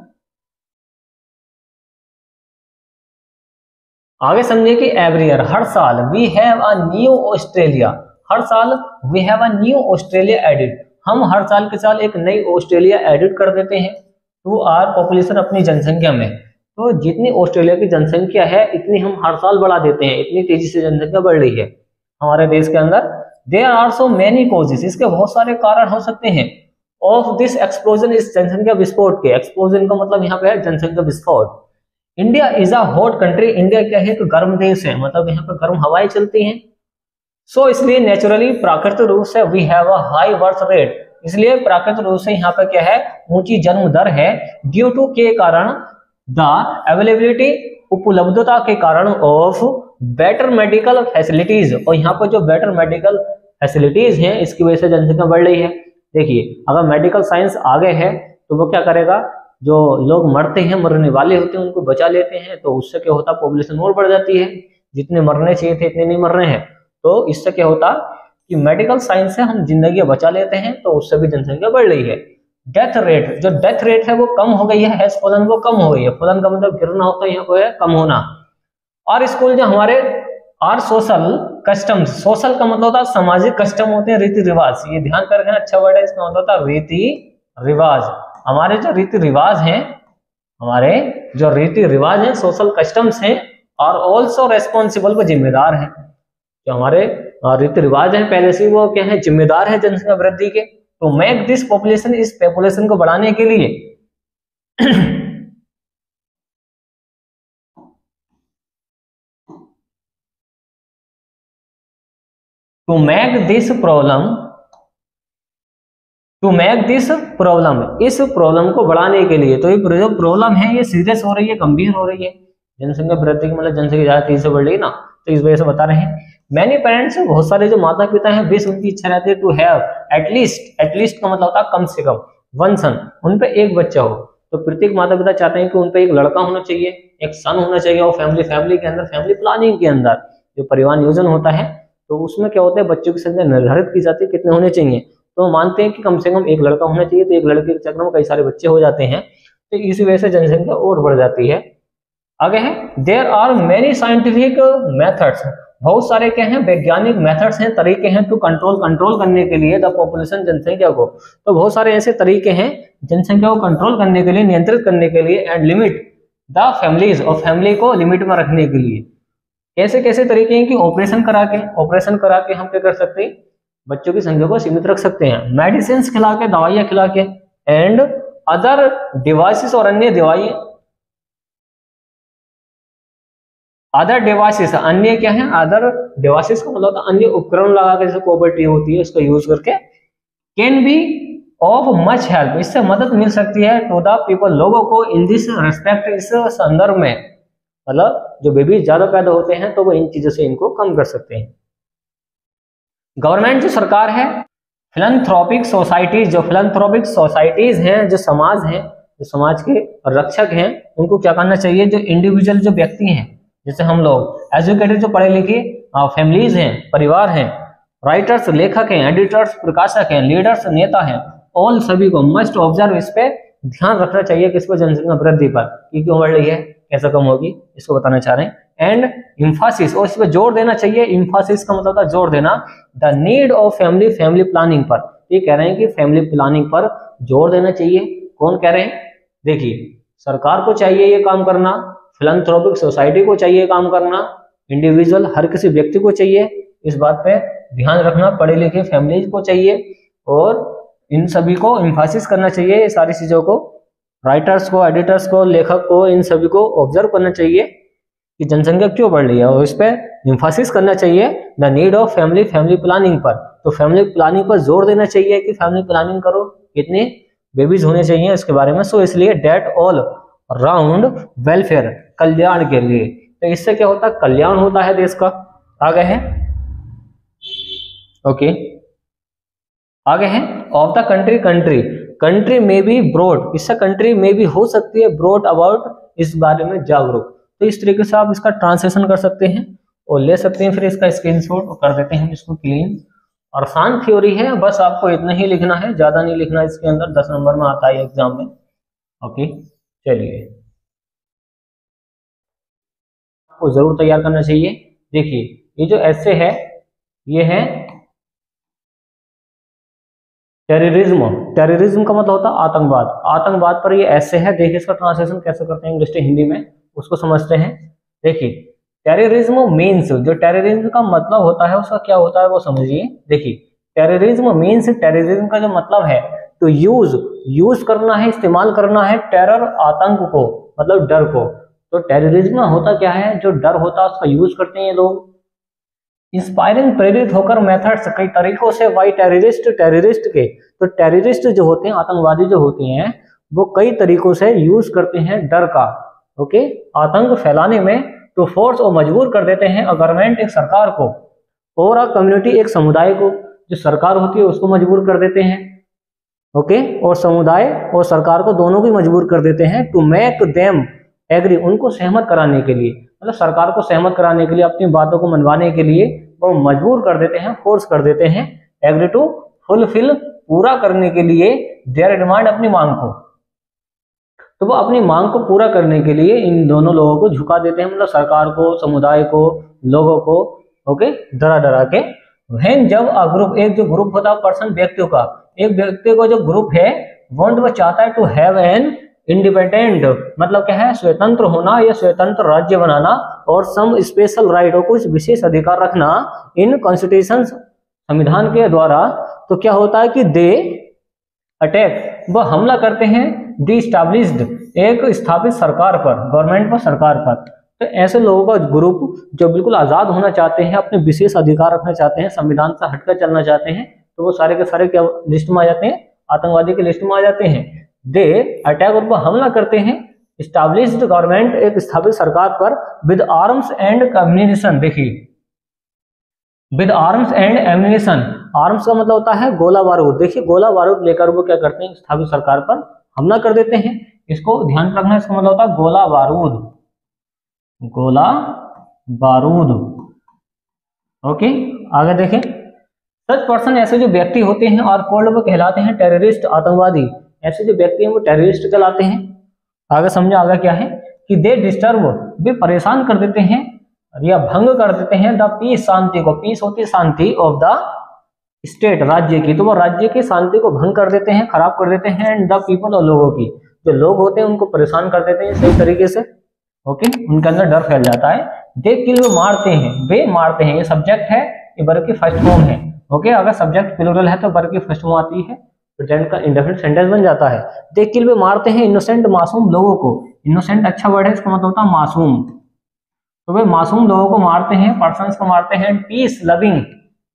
आगे समझे कि एवरी ईयर हर साल, we have a new Australia, हर साल we have a new Australia added, हम हर साल के साल एक नई ऑस्ट्रेलिया एडिट कर देते हैं टू आर पॉपुलेशन, अपनी जनसंख्या में। तो जितनी ऑस्ट्रेलिया की जनसंख्या है इतनी हम हर साल बढ़ा देते हैं, इतनी तेजी से जनसंख्या बढ़ रही है हमारे देश के अंदर। There are so many causes, इसके बहुत सारे कारण हो सकते हैं। ऑफ दिस एक्सप्लोजन, इस जनसंख्या विस्फोट के, एक्सप्लोजन का मतलब यहाँ पे है जनसंख्या विस्फोट। India is a hot country, India क्या है, एक गर्म देश है, मतलब यहाँ पे गर्म हवाएं चलती हैं। सो so, इसलिए नेचुरली प्राकृतिक रूप से we have a high birth rate, इसलिए प्राकृतिक रूप से यहाँ पे क्या है, ऊंची जन्म दर है। ड्यू टू के कारण, द अवेलेबिलिटी, उपलब्धता के कारण, ऑफ बेटर मेडिकल फैसिलिटीज, और यहाँ पर जो बेटर मेडिकल फैसिलिटीज हैं इसकी वजह से जनसंख्या बढ़ रही है। देखिए अगर मेडिकल साइंस आगे है तो वो क्या करेगा, जो लोग मरते हैं, मरने वाले होते हैं, उनको बचा लेते हैं, तो उससे क्या होता है, पॉपुलेशन और बढ़ जाती है। जितने मरने चाहिए थे इतने नहीं मर रहे हैं, तो इससे क्या होता कि मेडिकल साइंस से हम जिंदगी बचा लेते हैं, तो उससे भी जनसंख्या बढ़ रही है। डेथ रेट, जो डेथ रेट है वो कम हो गई है, हैज फॉलन, वो कम हो गई है। फॉलन का मतलब गिरना होता है, यहाँ पे है कम होना। और स्कूल जो हमारे आर सोशल कस्टम्स, सोशल का मतलब होता है सामाजिक, कस्टम होते हैं रीति रिवाज, ये ध्यान कर रखना, अच्छा वर्ड है, इसका मतलब होता है रीति रिवाज। हमारे जो रीति रिवाज हैं, हमारे जो रीति रिवाज हैं, सोशल कस्टम्स हैं, और ऑल्सो रेस्पॉन्सिबल, वो जिम्मेदार है। जो हमारे रीति रिवाज हैं पहले से वो क्या है, जिम्मेदार है जनसंख्या वृद्धि के। तो मेक दिस पॉपुलेशन, इस पॉपुलेशन को बढ़ाने के लिए to make this problem, to make this problem, इस प्रॉब्लम को बढ़ाने के लिए, तो ये जो प्रॉब्लम है ये सीरियस हो रही है, गंभीर हो रही है। जनसंख्या वृद्धि की मतलब जनसंख्या ज्यादा तेजी से बढ़ रही है ना, तो इस वजह से बता रहे हैं। मैनी पेरेंट्स, बहुत सारे जो माता पिता हैं, विश, उनकी इच्छा रहती है टू हैव एटलीस्ट, एटलीस्ट का मतलब होता है कम से कम, वन सन, उन पे एक बच्चा हो। तो प्रत्येक माता पिता चाहते हैं कि उन पे एक लड़का होना चाहिए, एक सन होना चाहिए। और फैमिली फैमिली के अंदर, फैमिली प्लानिंग के अंदर जो परिवार नियोजन होता है, तो उसमें क्या होता है, बच्चों की संख्या निर्धारित की जाती है कितने होने चाहिए। तो मानते हैं कि कम से कम एक लड़का होना चाहिए, तो एक लड़के के चक्र में कई सारे बच्चे हो जाते हैं, तो इसी वजह से जनसंख्या और बढ़ जाती है। आगे है, there are many scientific methods, बहुत सारे क्या हैं, वैज्ञानिक मेथड्स हैं, तरीके हैं, टू कंट्रोल, कंट्रोल करने के लिए द पॉपुलेशन, जनसंख्या को। तो बहुत सारे ऐसे तरीके हैं जनसंख्या को कंट्रोल करने के लिए, नियंत्रित करने के लिए, एंड लिमिट द फैमिलीज, और फैमिली को लिमिट में रखने के लिए। कैसे कैसे तरीके हैं कि ऑपरेशन करा के, ऑपरेशन करा के हम क्या कर सकते हैं, बच्चों की संख्या को सीमित रख सकते हैं। मेडिसिन खिला के, दवाइयां खिला के, एंड अदर डिवाइसेस, और अन्य दवाइयां, अदर डिवाइसेस, अन्य क्या है, अदर डिवाइसेस का मतलब अन्य उपकरण लगा के, जैसे कोबर्टी होती है, इसका यूज करके, can be of much help, इससे मदद मिल सकती है टू द पीपल, लोगों को, इन दिस रेस्पेक्ट, इस संदर्भ में, मतलब जो बेबी ज्यादा पैदा होते हैं तो वो इन चीजों से इनको कम कर सकते हैं। गवर्नमेंट जो सरकार है, फिलैंथ्रोपिक सोसाइटीज, जो फिलैंथ्रोपिक सोसाइटीज हैं, जो समाज हैं, जो समाज के रक्षक हैं, उनको क्या करना चाहिए, जो इंडिविजुअल जो व्यक्ति हैं, जैसे हम लोग, एजुकेटेड जो पढ़े लिखे फैमिलीज हैं, परिवार हैं, राइटर्स लेखक हैं, एडिटर्स प्रकाशक हैं, लीडर्स नेता हैं, ऑल सभी को मस्ट ऑब्जर्व, इस पे ध्यान रखना चाहिए, किस पर, जनसंख्या वृद्धि पर, कि क्यों बढ़ रही है, कैसे कम होगी, इसको बताना चाह रहे हैं। एंड इंफासिस, और इस पर जोर देना चाहिए, इंफासिस का मतलब था जोर देना, the need of family, family planning पर, ये कह रहे हैं कि फैमिली प्लानिंग पर जोर देना चाहिए। कौन कह रहे हैं, देखिए, सरकार को चाहिए ये काम करना, फिलैंथ्रोपिक सोसाइटी को चाहिए काम करना, इंडिविजुअल हर किसी व्यक्ति को चाहिए इस बात पे ध्यान रखना, पढ़े लिखे फैमिलीज को चाहिए, और इन सभी को इंफासिस करना चाहिए, ये सारी चीजों को, राइटर्स को, एडिटर्स को, लेखक को, इन सभी को ऑब्जर्व करना चाहिए कि जनसंख्या क्यों बढ़ रही है, और इस पर इंफासिस करना चाहिए the need of family, family planning पर। तो फैमिली प्लानिंग पर जोर देना चाहिए कि फैमिली प्लानिंग करो, कितने बेबीज होने चाहिए इसके बारे में। सो इसलिए डेट ऑल राउंड वेलफेयर, कल्याण के लिए, तो इससे क्या होता है, कल्याण होता है देश का। आगे है, ओके, आगे है, of the country, country, country में भी ब्रॉड, इससे कंट्री में भी हो सकती है ब्रॉड अबाउट, इस बारे में जागरूक। तो इस तरीके से आप इसका ट्रांसलेशन कर सकते हैं और ले सकते हैं, फिर इसका स्क्रीनशॉट कर देते हैं इसको क्लीन। और आसान थ्योरी है, बस आपको इतना ही लिखना है, ज्यादा नहीं लिखना, इसके अंदर दस नंबर में आता है एग्जाम में। ओके, चलिए, आपको जरूर तैयार करना चाहिए। देखिए, ये जो ऐसे है, ये है टेररिज्म, टेररिज्म का मतलब होता है आतंकवाद, आतंकवाद पर ये ऐसे है। देखिए इसका ट्रांसलेशन कैसे करते हैं इंग्लिश से हिंदी में, उसको समझते हैं। देखिए, टेररिज्म मीन्स, जो टेररिज्म का मतलब होता है उसका क्या होता है वो समझिए। देखिए, टेररिज्म मीन्स, टेररिज्म का जो मतलब है टू यूज, यूज करना है, इस्तेमाल करना है, टेरर, आतंक को, मतलब डर को। तो टेररिज्म होता क्या है, जो डर होता है उसका यूज करते हैं ये लोग। इंस्पायरिंग, प्रेरित होकर, मेथड्स, कई तरीकों से, वाई टेररिस्ट, टेररिस्ट के, तो टेररिस्ट जो होते हैं, आतंकवादी जो होते हैं, वो कई तरीकों से यूज करते हैं डर का, ओके, आतंक फैलाने में, टू फोर्स, और मजबूर कर देते हैं, अ गवर्नमेंट, एक सरकार को, और अ कम्युनिटी, एक समुदाय को, जो सरकार होती है उसको मजबूर कर देते हैं, ओके, और समुदाय और सरकार को दोनों की मजबूर कर देते हैं टू मेक देम एग्री, उनको सहमत कराने के लिए, मतलब सरकार को सहमत कराने के लिए, अपनी बातों को मनवाने के लिए वो मजबूर कर देते हैं, फोर्स कर देते हैं, एग्री टू फुलफिल, पूरा करने के लिए, देयर डिमांड, अपनी मांग को। तो वो अपनी मांग को पूरा करने के लिए इन दोनों लोगों को झुका देते हैं, मतलब सरकार को, समुदाय को, लोगों को, ओके, डरा डरा के। व्हेन, जब अ ग्रुप, एक जो ग्रुप होता है पर्सन, व्यक्तियों का, एक व्यक्ति को जो ग्रुप है, वांट, वो चाहता है टू हैव एन इंडिपेंडेंट, मतलब क्या है, स्वतंत्र होना या स्वतंत्र राज्य बनाना, और सम स्पेशल राइट, और कुछ विशेष अधिकार रखना इन कॉन्स्टिट्यूशन, संविधान के द्वारा, तो क्या होता है कि दे अटैक, वह हमला करते हैं दी स्टैब्लिश्ड, एक स्थापित सरकार पर, गवर्नमेंट पर, सरकार पर। तो ऐसे लोगों का ग्रुप जो बिल्कुल आजाद होना चाहते हैं, अपने विशेष अधिकार रखना चाहते हैं, संविधान से हटकर चलना चाहते हैं, तो वो सारे के सारे क्या लिस्ट में आ जाते हैं, आतंकवादी की लिस्ट में आ जाते हैं। दे अटैक, और वो हमला करते हैं स्टैब्लिश्ड गवर्नमेंट, एक स्थापित सरकार पर, विद आर्म्स एंड एम्यूनिशन, देखिए with arms and ammunition, arms का मतलब होता है गोला बारूद, देखिए गोला बारूद लेकर वो क्या करते हैं, स्थापित सरकार पर हमला कर देते हैं। इसको ध्यान रखना, इसका मतलब होता है गोला बारूद, गोला बारूद। ओके, आगे देखें, सच पर्सन, ऐसे जो व्यक्ति होते हैं, और कॉल्ड, वो कहलाते हैं टेररिस्ट, आतंकवादी। ऐसे जो व्यक्ति हैं वो टेररिस्ट कहलाते हैं। आगे समझो, आगे क्या है कि दे डिस्टर्ब, वे परेशान कर देते हैं या भंग कर देते हैं, द पीस, शांति को, पीस होती है शांति, ऑफ द स्टेट, राज्य की, तो वो राज्य की शांति को भंग कर देते हैं, खराब कर देते हैं, एंड द पीपल, और लोगों की, जो लोग होते हैं उनको परेशान कर देते हैं सही तरीके से। ओके, उनके अंदर डर फैल जाता है। दे किल, वो मारते हैं, वे मारते हैं, ये सब्जेक्ट है, ये वर्ब की फर्स्ट फॉर्म है। ओके, अगर सब्जेक्ट प्लूरल है तो वर्ब की फर्स्ट फॉर्म आती है, प्रेजेंट का इंडेफिनिट सेंटेंस बन जाता है। दे किल, वे मारते हैं इनोसेंट, मासूम लोगों को, इनोसेंट अच्छा वर्ड है, इसका मतलब होता है मासूम, तो वे मासूम लोगों को मारते हैं, पर्सन्स को मारते हैं। पीस लविंग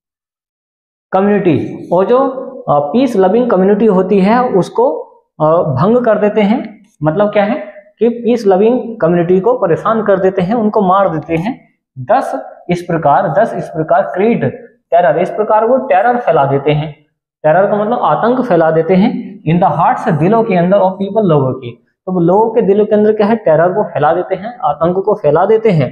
कम्युनिटी, और जो पीस लविंग कम्युनिटी होती है उसको भंग कर देते हैं, मतलब क्या है कि पीस लविंग कम्युनिटी को परेशान कर देते हैं, उनको मार देते हैं। दस इस प्रकार, दस इस प्रकार क्रिएट टेरर, इस प्रकार वो टेरर फैला देते हैं, टेरर का मतलब आतंक फैला देते हैं, इन द हार्ट्स, दिलों के अंदर, ऑफ पीपल, लोगों की, तो वो लोगों के दिलों के अंदर क्या है, टेरर को फैला देते हैं, आतंक को फैला देते हैं।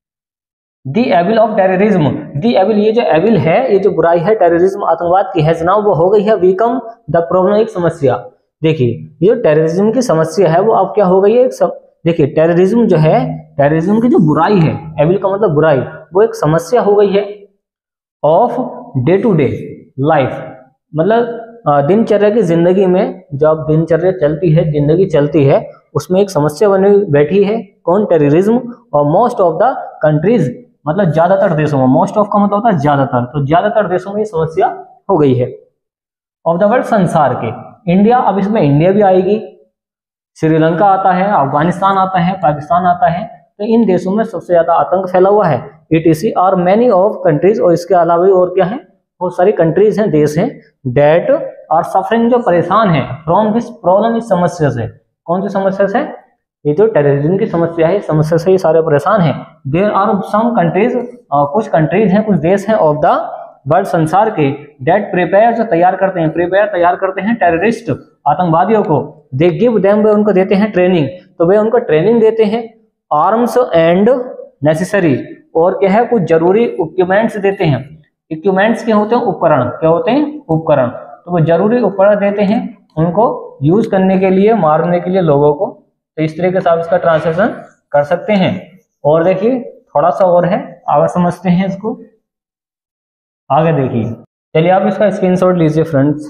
The evil of terrorism, the evil, ये जो एविल है, ये जो बुराई है, टेररिज्म, आतंकवाद की है, नाउ वो हो गई है वीकम द प्रॉब्लम, एक समस्या। देखिए ये जो टेररिज्म की समस्या है वो अब क्या हो गई है, एक सम... देखिए टेररिज्म जो है, टेररिज्म की जो बुराई है, एविल का मतलब बुराई, वो एक समस्या हो गई है of day to day life, मतलब दिनचर्या की जिंदगी में, जब दिनचर्या चलती है, जिंदगी चलती है, उसमें एक समस्या बनी बैठी है, कौन, टेररिज्म। और मोस्ट ऑफ द कंट्रीज, मतलब ज्यादातर देशों में, मोस्ट ऑफ का मतलब होता है ज्यादातर, तो ज्यादातर देशों में ये समस्या हो गई है। ऑफ द वर्ल्ड, संसार के, इंडिया, अब इसमें इंडिया भी आएगी, श्रीलंका आता है, अफगानिस्तान आता है, पाकिस्तान आता है, तो इन देशों में सबसे ज्यादा आतंक फैला हुआ है। ईटीसी और मैनी ऑफ कंट्रीज, और इसके अलावा और क्या है, बहुत सारी कंट्रीज हैं, देश हैं, डेट और सफरिंग, जो परेशान है, फ्रॉम दिस प्रॉब्लम, इस समस्या से, कौन सी समस्या से, ये जो टेररिज्म की समस्या है, समस्या से ये सारे परेशान हैं। देयर आर सम कंट्रीज, कुछ कंट्रीज हैं, कुछ देश हैं, ऑफ द वर्ल्ड, संसार के, डेट प्रिपेयर, जो तैयार करते हैं, प्रिपेयर तैयार करते हैं टेररिस्ट, आतंकवादियों को। दे गिव देम, वे उनको देते हैं ट्रेनिंग, तो वे उनको ट्रेनिंग देते हैं। आर्म्स एंड नेसेसरी, और क्या है, कुछ जरूरी इक्विपमेंट्स देते हैं। इक्विपमेंट्स क्या होते हैं, उपकरण, क्या होते हैं, उपकरण, तो वो जरूरी उपकरण देते हैं उनको यूज करने के लिए, मारने के लिए लोगों को। तो इस तरीके से आप इसका ट्रांसलेशन कर सकते हैं। और देखिए थोड़ा सा और है, आगे समझते हैं इसको, आगे देखिए, चलिए आप इसका स्क्रीनशॉट लीजिए फ्रेंड्स।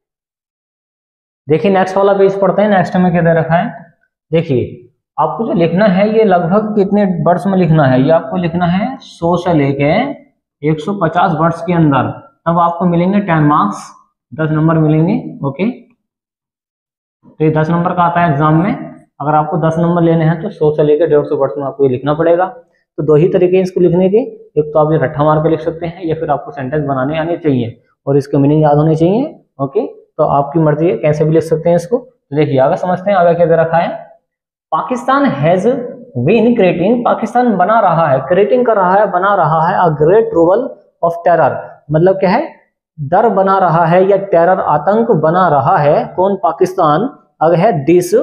देखिए नेक्स्ट वाला पेज पढ़ते हैं, नेक्स्ट में क्या दे रखा है, देखिए आपको जो लिखना है ये लगभग कितने वर्ड्स में लिखना है, ये आपको लिखना है सौ से लेके एक सौ पचास वर्ड्स के अंदर, तब आपको मिलेंगे टेन मार्क्स, दस नंबर मिलेंगे। ओके, तो ये दस नंबर का आता है एग्जाम में, अगर आपको दस नंबर लेने हैं तो सौ से लेकर डेढ़ सौ वर्ड्स में आपको ये लिखना पड़ेगा। तो दो ही तरीके हैं इसको लिखने के, एक तो आप ये रट्ठा मार के लिख सकते हैं, या फिर आपको सेंटेंस बनाने आने चाहिए और इसके मीनिंग याद होने चाहिए। ओके, तो आपकी मर्जी है, कैसे भी लिख सकते हैं इसको। तो देखिए आगे समझते हैं, आगे क्या दे रखा है, Pakistan has been creating, Pakistan बना रहा है, क्रिएटिंग कर रहा है, बना रहा है, a great trouble of terror, मतलब क्या है, डर बना रहा है या टेरर आतंक बना रहा है, कौन? पाकिस्तान। अगर है दिस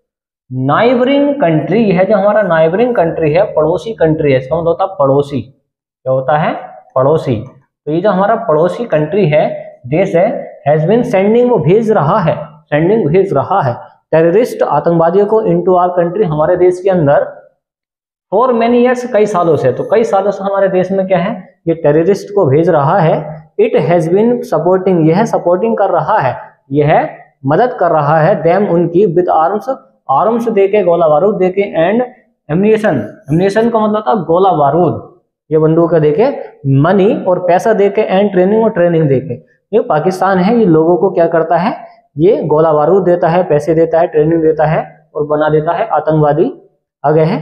नाइबरिंग कंट्री, यह जो हमारा नाइबरिंग कंट्री है, पड़ोसी कंट्री है, इसका मतलब होता है पड़ोसी। क्या होता है? पड़ोसी। तो ये जो हमारा पड़ोसी कंट्री है, देश है, हैज बीन सेंडिंग, वो भेज रहा है, सेंडिंग भेज रहा है टेररिस्ट आतंकवादियों को इनटू आवर कंट्री, हमारे देश के अंदर, फॉर मेनी ईयर्स, कई सालों से। तो कई सालों से हमारे देश में क्या है, ये टेररिस्ट को भेज रहा है। इट हैज बीन सपोर्टिंग, यह सपोर्टिंग कर रहा है, यह मदद कर रहा है, देम, उनकी, विद आर्म्स, आर्म्स देके, गोला बारूद देके, एंड एम्यूनिशन, एम्यूनिशन का मतलब था गोला बारूद, ये बंदूक देके, मनी और पैसा देके, एंड ट्रेनिंग और ट्रेनिंग देके। ये पाकिस्तान है, ये लोगों को क्या करता है, ये गोला बारूद देता है, पैसे देता है, ट्रेनिंग देता है और बना देता है आतंकवादी। आगे है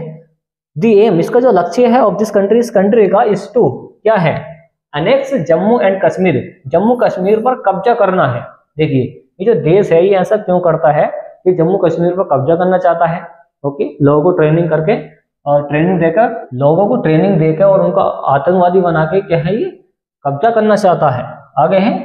दी एम, इसका जो लक्ष्य है ऑफ दिस कंट्री, इस कंट्री का, इस टू, क्या है, अनेक्स जम्मू एंड कश्मीर, जम्मू कश्मीर पर कब्जा करना है। देखिए ये जो देश है ये ऐसा क्यों करता है कि जम्मू कश्मीर पर कब्जा करना चाहता है। ओके, लोगों को ट्रेनिंग करके और ट्रेनिंग देकर, लोगों को ट्रेनिंग देकर और उनको आतंकवादी बना के क्या है, ये कब्जा करना चाहता है। आगे है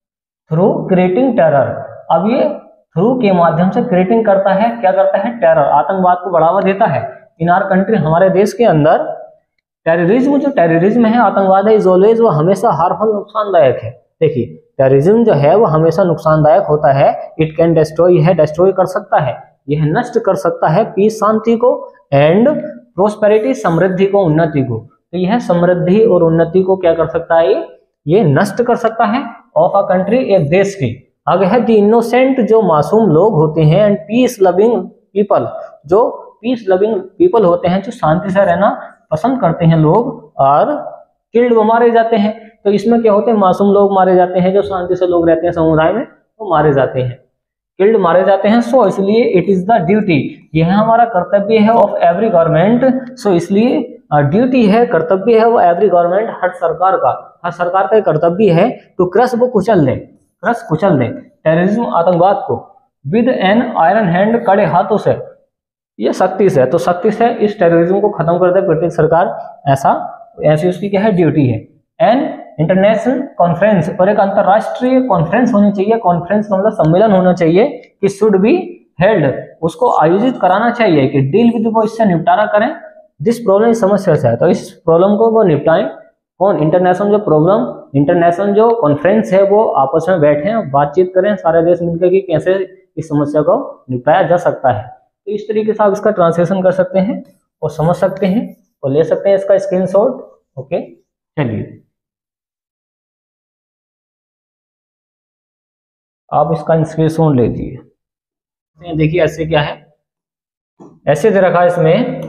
थ्रू क्रिएटिंग टेरर, अब ये थ्रू के माध्यम से क्रिएटिंग करता है, क्या करता है, टेरर, आतंकवाद को बढ़ावा देता है इन आवर कंट्री, हमारे देश के अंदर। टेररिज्म, जो टेररिज्म है, आतंकवाद है, इज ऑलवेज, वो हमेशा हार्मफुल, नुकसानदायक है। देखिए टेररिज्म जो है वो हमेशा नुकसानदायक होता है। इट कैन डिस्ट्रॉय, यह डिस्ट्रॉय कर सकता है, यह नष्ट कर सकता है, पीस, शांति को, एंड प्रोस्पेरिटी, समृद्धि को, उन्नति को। तो यह समृद्धि और उन्नति को क्या कर सकता है, ये ये नष्ट कर सकता है, ऑफ अ कंट्री, एक देश की। आगे है द इनोसेंट, जो मासूम लोग होते हैं, एंड पीस लविंग पीपल, जो पीस लविंग पीपल होते हैं, जो शांति से रहना पसंद करते हैं लोग, और किल्ड, वो मारे जाते हैं। तो इसमें क्या होते हैं, मासूम लोग मारे जाते हैं, जो शांति से लोग रहते हैं समुदाय में, वो मारे जाते हैं, किल्ड, मारे जाते हैं। सो इसलिए इट इज द ड्यूटी, यह हमारा कर्तव्य है, ऑफ एवरी गवर्नमेंट। सो इसलिए ड्यूटी है, कर्तव्य है वो एवरी गवर्नमेंट, हर सरकार का, हर सरकार का कर्तव्य है, टू क्रश, वो कुचल दे, क्रश कुचल दे टेररिज्म, आतंकवाद को, विद एन आयरन हैंड, कड़े हाथों से, ये शक्ति से, तो शक्ति से इस टेररिज्म को खत्म कर दे प्रत्येक सरकार, ऐसा ऐसी उसकी क्या है, ड्यूटी है। एन इंटरनेशनल कॉन्फ्रेंस, और एक अंतरराष्ट्रीय कॉन्फ्रेंस होनी चाहिए, कॉन्फ्रेंस का मतलब सम्मेलन होना चाहिए, कि शुड बी हेल्ड, उसको आयोजित कराना चाहिए, कि डील विद, वो इससे निपटारा करें, दिस प्रॉब्लम, इस समस्या से है, तो इस प्रॉब्लम को वो निपटाएं। कौन? इंटरनेशनल जो प्रॉब्लम, इंटरनेशनल जो कॉन्फ्रेंस है, वो आपस में बैठें, बातचीत करें सारे देश मिलकर कि कैसे इस समस्या को निपटाया जा सकता है। तो इस तरीके से आप इसका ट्रांसलेशन कर सकते हैं और समझ सकते हैं और ले सकते हैं इसका स्क्रीनशॉट। ओके, चलिए आप इसका स्क्रीनशॉट ले लीजिए। देखिए ऐसे क्या है, ऐसे दे रखा है इसमें,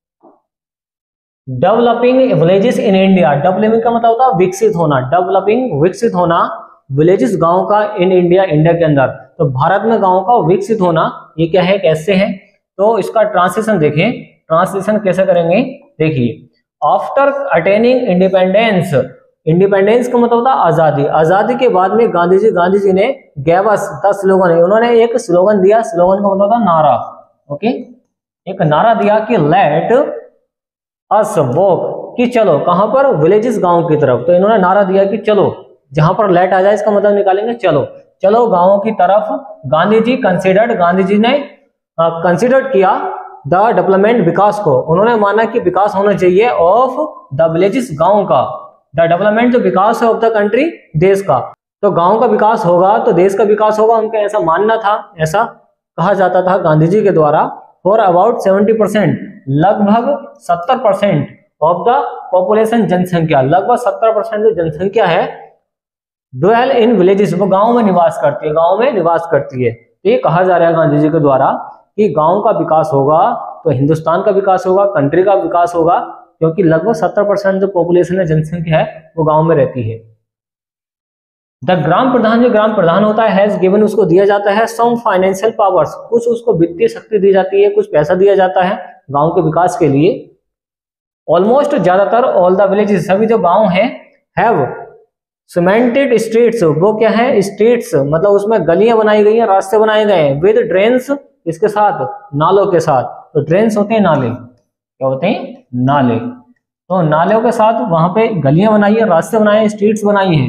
developing villages in India, developing का मतलब होता है विकसित होना, डेवलपिंग, विकसित होना, विलेजेस, गांव का, इन इंडिया, इंडिया के अंदर, तो भारत में गांव का विकसित होना, ये क्या है, कैसे है। तो इसका ट्रांसलेशन देखें, ट्रांसलेशन कैसे करेंगे, देखिए, आफ्टर अटेनिंग इंडिपेंडेंस, इंडिपेंडेंस का मतलब होता है आजादी, आजादी के बाद में गांधी जी गांधी जी ने गैवस द स्लोगन है, उन्होंने एक स्लोगन दिया, स्लोगन का मतलब होता नारा। ओके, एक नारा दिया कि लेट अस वॉक, कि चलो कहां पर, विलेजेस, गांव की तरफ। तो इन्होंने नारा दिया कि चलो, जहां पर लेट आ जाए इसका मतलब निकालेंगे चलो, चलो गांवों की तरफ। गांधी जी कंसिडर्ड, गांधी जी ने कंसिडर किया द डेवलपमेंट, विकास को, उन्होंने माना कि विकास होना चाहिए ऑफ द विलेजेस, गांव का, द डेवलपमेंट, जो विकास है ऑफ द कंट्री, देश का। तो गांव का विकास होगा तो देश का विकास होगा, उनका ऐसा मानना था, ऐसा कहा जाता था गांधी जी के द्वारा। फॉर अबाउट सेवेंटी परसेंट, लगभग सत्तर परसेंट ऑफ द पॉपुलेशन, जनसंख्या, लगभग सत्तर परसेंट जो जनसंख्या है, ड्वेल इन विलेजेस, वो गांव में निवास करती है, गांव में निवास करती है। तो ये कहा जा रहा है गांधी जी के द्वारा कि गांव का विकास होगा तो हिंदुस्तान का विकास होगा, कंट्री का विकास होगा, क्योंकि लगभग सत्तर परसेंट जो पॉपुलेशन है, जनसंख्या है, वो गांव में रहती है। द ग्राम प्रधान, जो ग्राम प्रधान होता है, हैज गिवन, उसको दिया जाता है सम फाइनेंशियल पावर्स, कुछ उसको वित्तीय शक्ति दी जाती है, कुछ पैसा दिया जाता है गांव के विकास के लिए। ऑलमोस्ट, ज्यादातर, ऑल द विलेजेस, सभी जो गांव हैं, हैव सीमेंटेड स्ट्रीट्स, वो क्या है, स्ट्रीट्स मतलब उसमें गलियां बनाई गई हैं, रास्ते बनाए गए हैं, विद ड्रेन्स, इसके साथ, नालों के साथ। तो ड्रेन्स होते हैं नाले, क्या होते हैं, नाले। तो नालों के साथ वहां पे गलियां बनाई है, रास्ते बनाए हैं, स्ट्रीट्स बनाई हैं।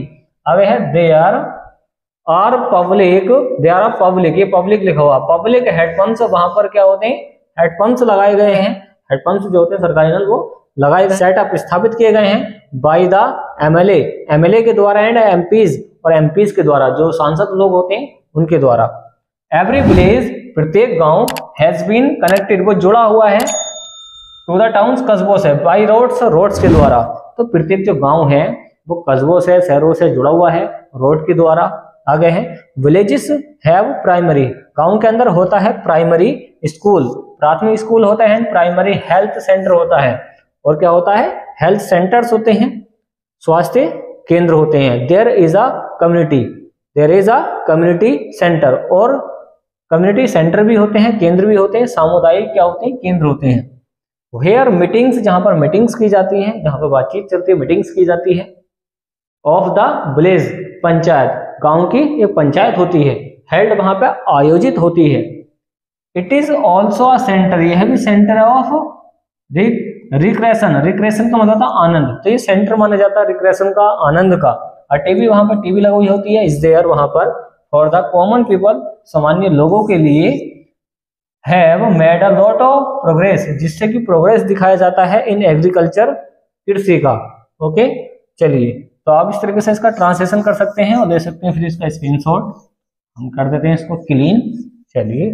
आगे है there are public, there are public, ये पब्लिक लिखा हुआ, पब्लिक हेडपंप्स, वहां पर क्या होते हैं, हेडपंप्स लगाए गए हैं, हेडपंप्स जो होते हैं सरकारी नल वो लगाए गए, सेटअप स्थापित किए गए हैं बाय द एमएलए, एमएलए के द्वारा एंड एमपीज, और एमपीज के द्वारा, जो सांसद लोग होते हैं उनके द्वारा। एवरी विलेज, प्रत्येक गांव, हैज बीन कनेक्टेड, वो जुड़ा हुआ है, टू द टाउन्स, कस्बों से, बाई रोड्स, रोड्स के द्वारा। तो प्रत्येक जो गांव है वो कस्बों से, शहरों से जुड़ा हुआ है रोड के द्वारा। आगे है विलेजेस हैव प्राइमरी, गांव के अंदर होता है प्राइमरी स्कूल, प्राथमिक स्कूल होता है, प्राइमरी हेल्थ सेंटर होता है, और क्या होता है, हेल्थ सेंटर्स होते हैं, स्वास्थ्य केंद्र होते हैं। There is a community, there is a community centre, और कम्युनिटी सेंटर भी होते हैं, केंद्र भी होते हैं, सामुदायिक क्या होते हैं, केंद्र होते हैं। हेयर मीटिंग्स, जहां पर मीटिंग्स की जाती हैं, जहां पर बातचीत चलती है, मीटिंग्स की जाती है। ऑफ द विलेज, पंचायत, गांव की एक पंचायत होती है, हेल्ड वहां पे आयोजित होती है। It is also a centre, यह भी सेंटर ऑफ रिक्रेशन, रिक्रेशन का मतलब था आनंद, तो ये सेंटर माना जाता है रिक्रेशन का, आनंद का। और टीवी, वहां पर टीवी लगी हुई होती है, इज देयर, वहां पर फॉर द कॉमन पीपल, सामान्य लोगों के लिए, have made a lot of progress, जिससे कि प्रोग्रेस दिखाया जाता है इन एग्रीकल्चर, कृषि का। ओके, चलिए, तो आप इस तरीके से इसका ट्रांसलेशन कर सकते हैं और ले सकते हैं, फिर इसका स्क्रीनशॉट हम कर देते हैं इसको क्लीन। चलिए,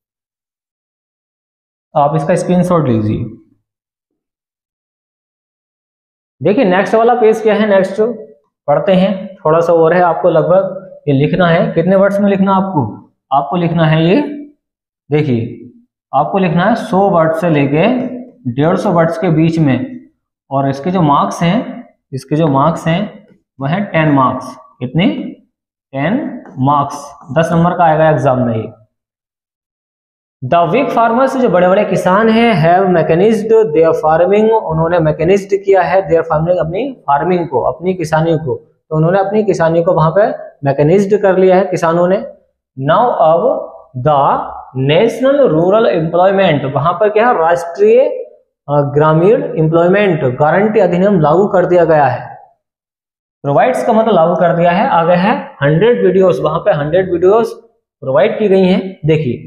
आप इसका स्क्रीनशॉट लीजिए। देखिए नेक्स्ट वाला पेज क्या है, नेक्स्ट पढ़ते हैं, थोड़ा सा और है, आपको लगभग ये लिखना है, कितने वर्ड्स में लिखना आपको, आपको लिखना है ये, देखिए आपको लिखना है सौ वर्ड से लेके डेढ़ सौ वर्ड्स के बीच में, और इसके जो मार्क्स हैं, इसके जो मार्क्स हैं वह है टेन मार्क्स, कितने, टेन मार्क्स, दस नंबर का आएगा एग्जाम में ये। द बिग फार्मर्स, जो बड़े बड़े किसान हैं, हैव मैकेनिज्ड देयर फार्मिंग, उन्होंने मैकेनिज्ड किया है देयर फार्मिंग, अपनी फार्मिंग को, अपनी किसानी को, तो उन्होंने अपनी किसानी को वहां पे मैकेनिज्ड कर लिया है किसानों ने। नाउ अब द नेशनल रूरल एम्प्लॉयमेंट, वहां पर क्या है, राष्ट्रीय ग्रामीण एम्प्लॉयमेंट गारंटी अधिनियम लागू कर दिया गया है। प्रोवाइड्स का मतलब लागू कर दिया है। आगे है हंड्रेड वीडियोस, वहां पे हंड्रेड वीडियोस प्रोवाइड की गई हैं। देखिए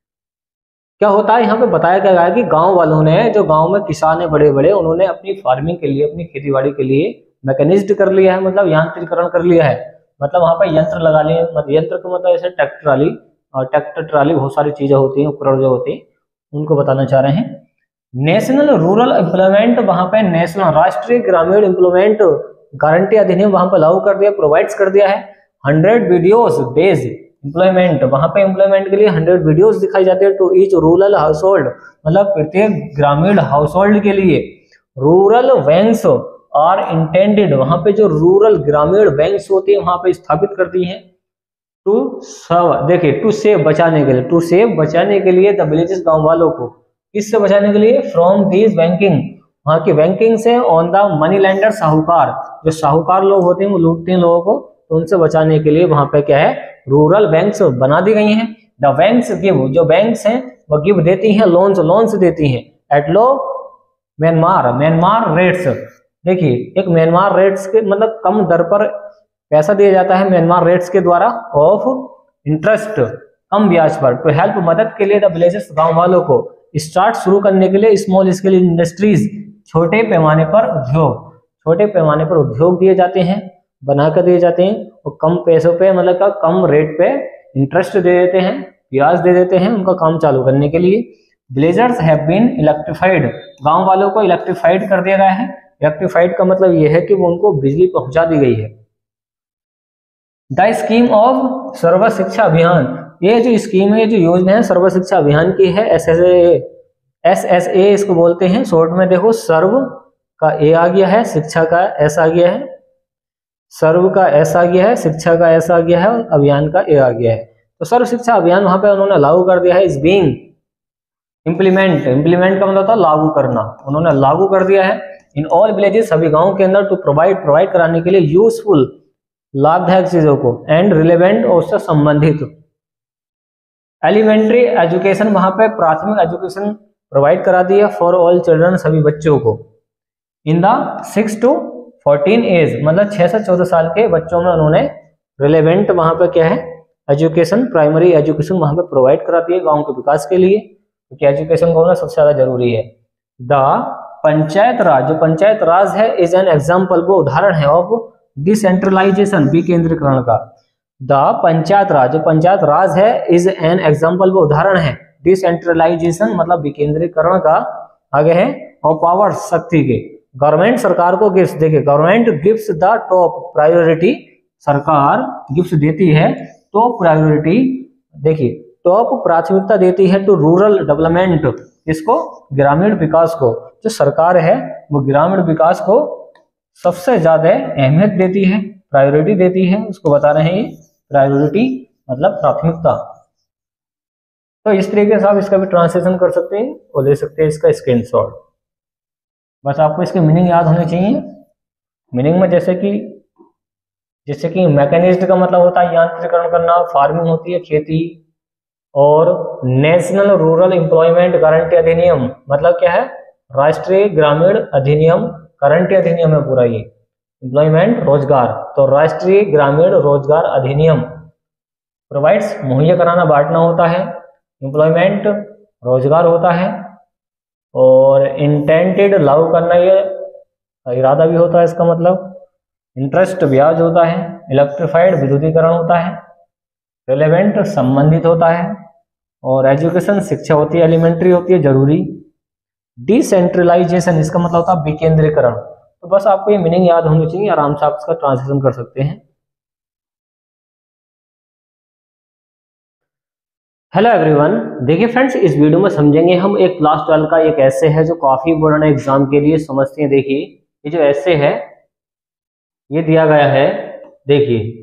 क्या होता है, यहाँ पे बताया गया है कि गांव वालों ने, जो गांव में किसान है बड़े बड़े, उन्होंने अपनी फार्मिंग के लिए, अपनी खेतीबाड़ी के लिए मैकेनिज्ड कर लिया है, मतलब यांत्रिकरण कर लिया है, मतलब वहां पर यंत्र लगा लिए, मतलब यंत्र का मतलब ऐसे ट्रैक्टर ट्राली, और ट्रैक्टर ट्राली, बहुत सारी चीजें होती हैं, उपकरण जो होते हैं, उनको बताना चाह रहे हैं। नेशनल रूरल एम्प्लॉयमेंट, वहां पे नेशनल, राष्ट्रीय ग्रामीण एम्प्लॉयमेंट गारंटी अधिनियम वहां पर लागू कर दिया, प्रोवाइड्स कर दिया है। हंड्रेड वीडियोस डेज एम्प्लॉयमेंट, वहां पे एम्प्लॉयमेंट के लिए हंड्रेड वीडियोस दिखाई जाती है to each rural household, मतलब प्रत्येक ग्रामीण हाउस होल्ड के लिए। रूरल बैंक्स आर इंटेंडेड, वहां पे जो रूरल ग्रामीण बैंक्स होते हैं वहां पे स्थापित कर दी है। टू सर्व, देखिए टू सेव, बचाने के लिए, टू सेव, बचाने के लिए द विलेजेस, गांव वालों को, किससे बचाने के लिए, फ्रॉम दीज बैंकिंग, वहां की बैंकिंग से, ऑन द मनी लेंडर, साहूकार, जो साहूकार लोग होते हैं वो लूटते हैं लोगों को, तो उनसे बचाने के लिए वहां पे क्या है, रूरल बैंक्स बना दी गई हैं। द बैंक्स गिव, जो बैंक्स हैं वो गिव देती हैं, लोन्स, लोन्स देती हैं at low Myanmar, Myanmar rates, देखिए एक म्यांमार रेट्स के मतलब कम दर पर पैसा दिया जाता है म्यांमार रेट्स के द्वारा, ऑफ इंटरेस्ट, कम ब्याज पर, टू हेल्प, मदद के लिए, द विलेजेस, गांव वालों को, स्टार्ट, शुरू करने के लिए, स्मॉल स्केल इंडस्ट्रीज, छोटे पैमाने पर उद्योग, छोटे पैमाने पर उद्योग दिए जाते हैं, बनाकर दिए जाते हैं, और कम पैसों पे, मतलब का कम रेट पे इंटरेस्ट दे देते हैं, ब्याज दे देते हैं उनका काम चालू करने के लिए। विलेजर्स हैव बीन इलेक्ट्रिफाइड, गांव वालों को इलेक्ट्रिफाइड कर दिया गया है। इलेक्ट्रिफाइड का मतलब यह है कि वो उनको बिजली पहुंचा दी गई है। द स्कीम ऑफ सर्व शिक्षा अभियान, ये जो स्कीम है, ये जो योजना है सर्व शिक्षा अभियान की है, S S A, S S A इसको बोलते हैं शॉर्ट में। देखो सर्व का ए आ गया है, शिक्षा का एस आ गया है, सर्व का एस आ गया है, शिक्षा का एस आ गया है, और अभियान का ए आ गया है। तो सर्व शिक्षा अभियान वहां पे उन्होंने लागू कर दिया है। इज बीइंग इम्प्लीमेंट, इम्प्लीमेंट का मतलब था लागू करना, उन्होंने लागू कर दिया है। इन ऑल विलेजेस, सभी गांवों के अंदर, टू प्रोवाइड, प्रोवाइड कराने के लिए, यूजफुल, लाभदायक चीजों को, एंड रिलेवेंट, और उससे संबंधित, एलिमेंट्री एजुकेशन, वहां पे प्राथमिक एजुकेशन प्रोवाइड करा दिया फॉर ऑल चिल्ड्रन, सभी बच्चों को, in the six to fourteen age मतलब छह से चौदह साल के बच्चों में उन्होंने रिलेवेंट वहां पे क्या है एजुकेशन, प्राइमरी एजुकेशन वहां पे प्रोवाइड कराती है गांव के विकास के लिए, क्योंकि एजुकेशन का होना सबसे ज्यादा जरूरी है। द पंचायत राज, जो पंचायत राज है इज एन एग्जाम्पल, वो उदाहरण है ऑफ डिसेंट्रलाइजेशन, विकेंद्रीकरण का। द पंचायत राज, जो पंचायत राज है इज एन एग्जाम्पल, वो उदाहरण है डिसेंट्रलाइजेशन मतलब विकेंद्रीकरण का। आगे है और पावर, शक्ति के। गवर्नमेंट सरकार को गिफ्ट, देखिए government gift the top priority, सरकार गिफ्ट देती है टॉप प्रायोरिटी, देखिए टॉप प्राथमिकता देती है टू रूरल डेवलपमेंट, इसको ग्रामीण विकास को। जो सरकार है वो ग्रामीण विकास को सबसे ज्यादा अहमियत देती है, प्रायोरिटी देती है, उसको बता रहे हैं ये प्रायोरिटी मतलब प्राथमिकता। तो इस तरीके से आप इसका भी ट्रांसलेशन कर सकते हैं और ले सकते हैं इसका स्क्रीनशॉट। बस आपको इसके मीनिंग याद होने चाहिए। मीनिंग में जैसे कि जैसे कि मैकेनिज्ड का मतलब होता है यांत्रिकरण करना, फार्मिंग होती है खेती, और नेशनल रूरल एम्प्लॉयमेंट गारंटी अधिनियम मतलब क्या है राष्ट्रीय ग्रामीण अधिनियम, गारंटी अधिनियम है पूरा ये, एम्प्लॉयमेंट रोजगार, तो राष्ट्रीय ग्रामीण रोजगार अधिनियम प्रोवाइड्स मुहैया कराना, बांटना होता है, एम्प्लॉयमेंट रोजगार होता है, और इंटेंटेड लागू करना ये इरादा भी होता है, इसका मतलब इंटरेस्ट ब्याज होता है, इलेक्ट्रिफाइड विद्युतीकरण होता है, रिलेवेंट संबंधित होता है, और एजुकेशन शिक्षा होती है, एलिमेंट्री होती है जरूरी, डिसेंट्रलाइजेशन इसका मतलब होता है विकेंद्रीकरण। तो बस आपको ये मीनिंग याद होनी चाहिए, आराम से आप इसका ट्रांसलेशन कर सकते हैं। हेलो एवरीवन, देखिए फ्रेंड्स इस वीडियो में समझेंगे हम एक क्लास ट्वेल्व का एक ऐसे है जो काफी इंपॉर्टेंट एग्जाम के लिए समझते हैं। देखिए ये जो ऐसे है ये दिया गया है, देखिए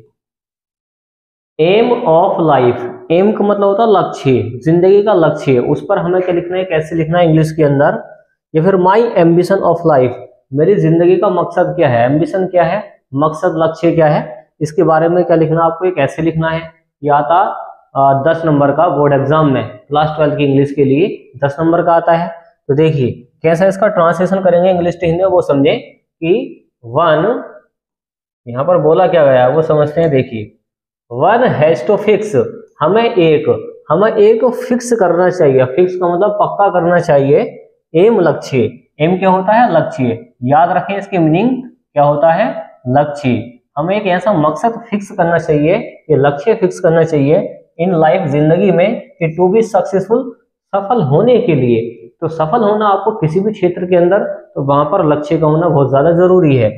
एम ऑफ लाइफ, एम का मतलब होता है लक्ष्य, जिंदगी का लक्ष्य, उस पर हमें क्या लिखना है, कैसे लिखना है इंग्लिश के अंदर, या फिर माई एम्बिशन ऑफ लाइफ, मेरी जिंदगी का मकसद क्या है, एम्बिशन क्या है, मकसद लक्ष्य क्या है, इसके बारे में क्या लिखना आपको, एक ऐसे लिखना है। ये आता दस नंबर का बोर्ड एग्जाम में, क्लास ट्वेल्व की इंग्लिश के लिए दस नंबर का आता है। तो देखिए कैसा इसका ट्रांसलेशन करेंगे इंग्लिश टू हिंदी, वो समझे कि वन यहाँ पर बोला क्या गया है वो समझते हैं। देखिए वन हैज टू फिक्स, हमें एक हमें एक फिक्स करना चाहिए, फिक्स का मतलब पक्का करना चाहिए, एम लक्ष्य, एम क्या होता है लक्ष्य, याद रखें इसकी मीनिंग क्या होता है लक्ष्य, हमें एक ऐसा मकसद फिक्स करना चाहिए, ये लक्ष्य फिक्स करना चाहिए इन लाइफ जिंदगी में, कि टू बी सक्सेसफुल, सफल होने के लिए। तो सफल होना आपको किसी भी क्षेत्र के अंदर, तो वहां पर लक्ष्य का होना बहुत ज्यादा जरूरी है।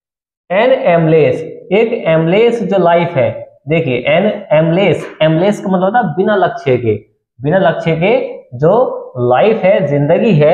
एन एमलेस, एक एमलेस जो लाइफ है, देखिए एन एमलेस, एमलेस का मतलब होता है बिना लक्ष्य के, बिना लक्ष्य के जो लाइफ है जिंदगी है,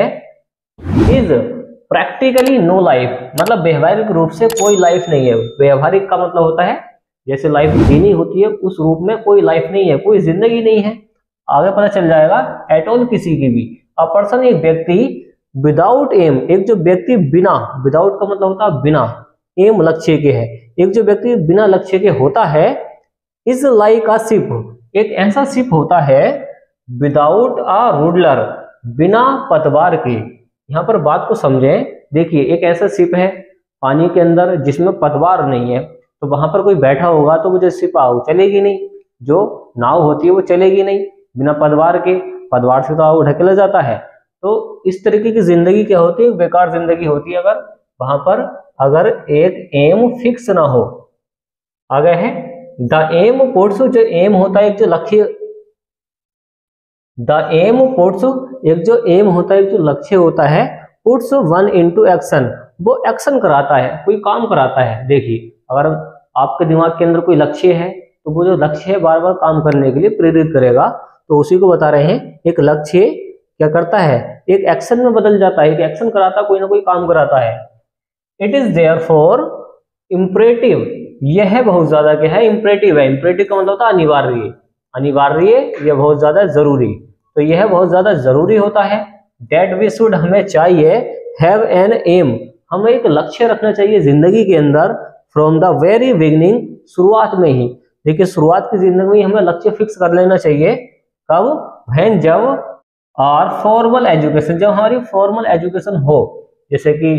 इज प्रैक्टिकली नो लाइफ, मतलब व्यवहारिक रूप से कोई लाइफ नहीं है। व्यवहारिक का मतलब होता है जैसे लाइफ जीनी होती है उस रूप में कोई लाइफ नहीं है, कोई जिंदगी नहीं है, आगे पता चल जाएगा एट ऑल किसी की भी। अ पर्सन एक व्यक्ति, विदाउट एम एक जो व्यक्ति बिना, विदाउट का मतलब होता है बिना, एम लक्ष्य के है, एक जो व्यक्ति बिना लक्ष्य के होता है, इज लाइक अ शिप, एक ऐसा शिप होता है, विदाउट अ रूडलर, बिना पतवार के। यहाँ पर बात को समझें, देखिए एक ऐसा शिप है पानी के अंदर जिसमें पतवार नहीं है, तो वहां पर कोई बैठा होगा तो वो जो शिप आओ चलेगी नहीं, जो नाव होती है वो चलेगी नहीं बिना पतवार के, पतवार से तो आओ ढकेला जाता है। तो इस तरीके की जिंदगी क्या होती है, बेकार जिंदगी होती है अगर वहां पर अगर एक एम फिक्स ना हो। आगे है द एम पुट्स, जो एम होता है एक जो लक्ष्य, द एम पुट्स एक जो एम होता है एक जो लक्ष्य होता है, पुट्स वन इनटू एक्शन, वो एक्शन कराता है, कोई काम कराता है। देखिए अगर आपके दिमाग के अंदर कोई लक्ष्य है तो वो जो लक्ष्य है बार बार काम करने के लिए प्रेरित करेगा, तो उसी को बता रहे हैं, एक लक्ष्य क्या करता है, एक एक्शन में बदल जाता है, एक एक्शन कराता है, कोई ना कोई काम कराता है। इट इज देयरफॉर इम्परेटिव, यह है बहुत ज्यादा क्या है, इम्परेटिव है, इम्परेटिव का मतलब होता है अनिवार्य, अनिवार्य यह बहुत ज्यादा जरूरी, तो यह बहुत ज्यादा जरूरी होता है। दैट वी शुड, हमें चाहिए, हैव एन एम, हमें एक लक्ष्य रखना चाहिए जिंदगी के अंदर, फ्रॉम द वेरी बिगिनिंग, शुरुआत में ही। देखिए शुरुआत की जिंदगी में हमें लक्ष्य फिक्स कर लेना चाहिए, कब, व्हेन, जब, और फॉर्मल एजुकेशन, जब हमारी फॉर्मल एजुकेशन हो, जैसे कि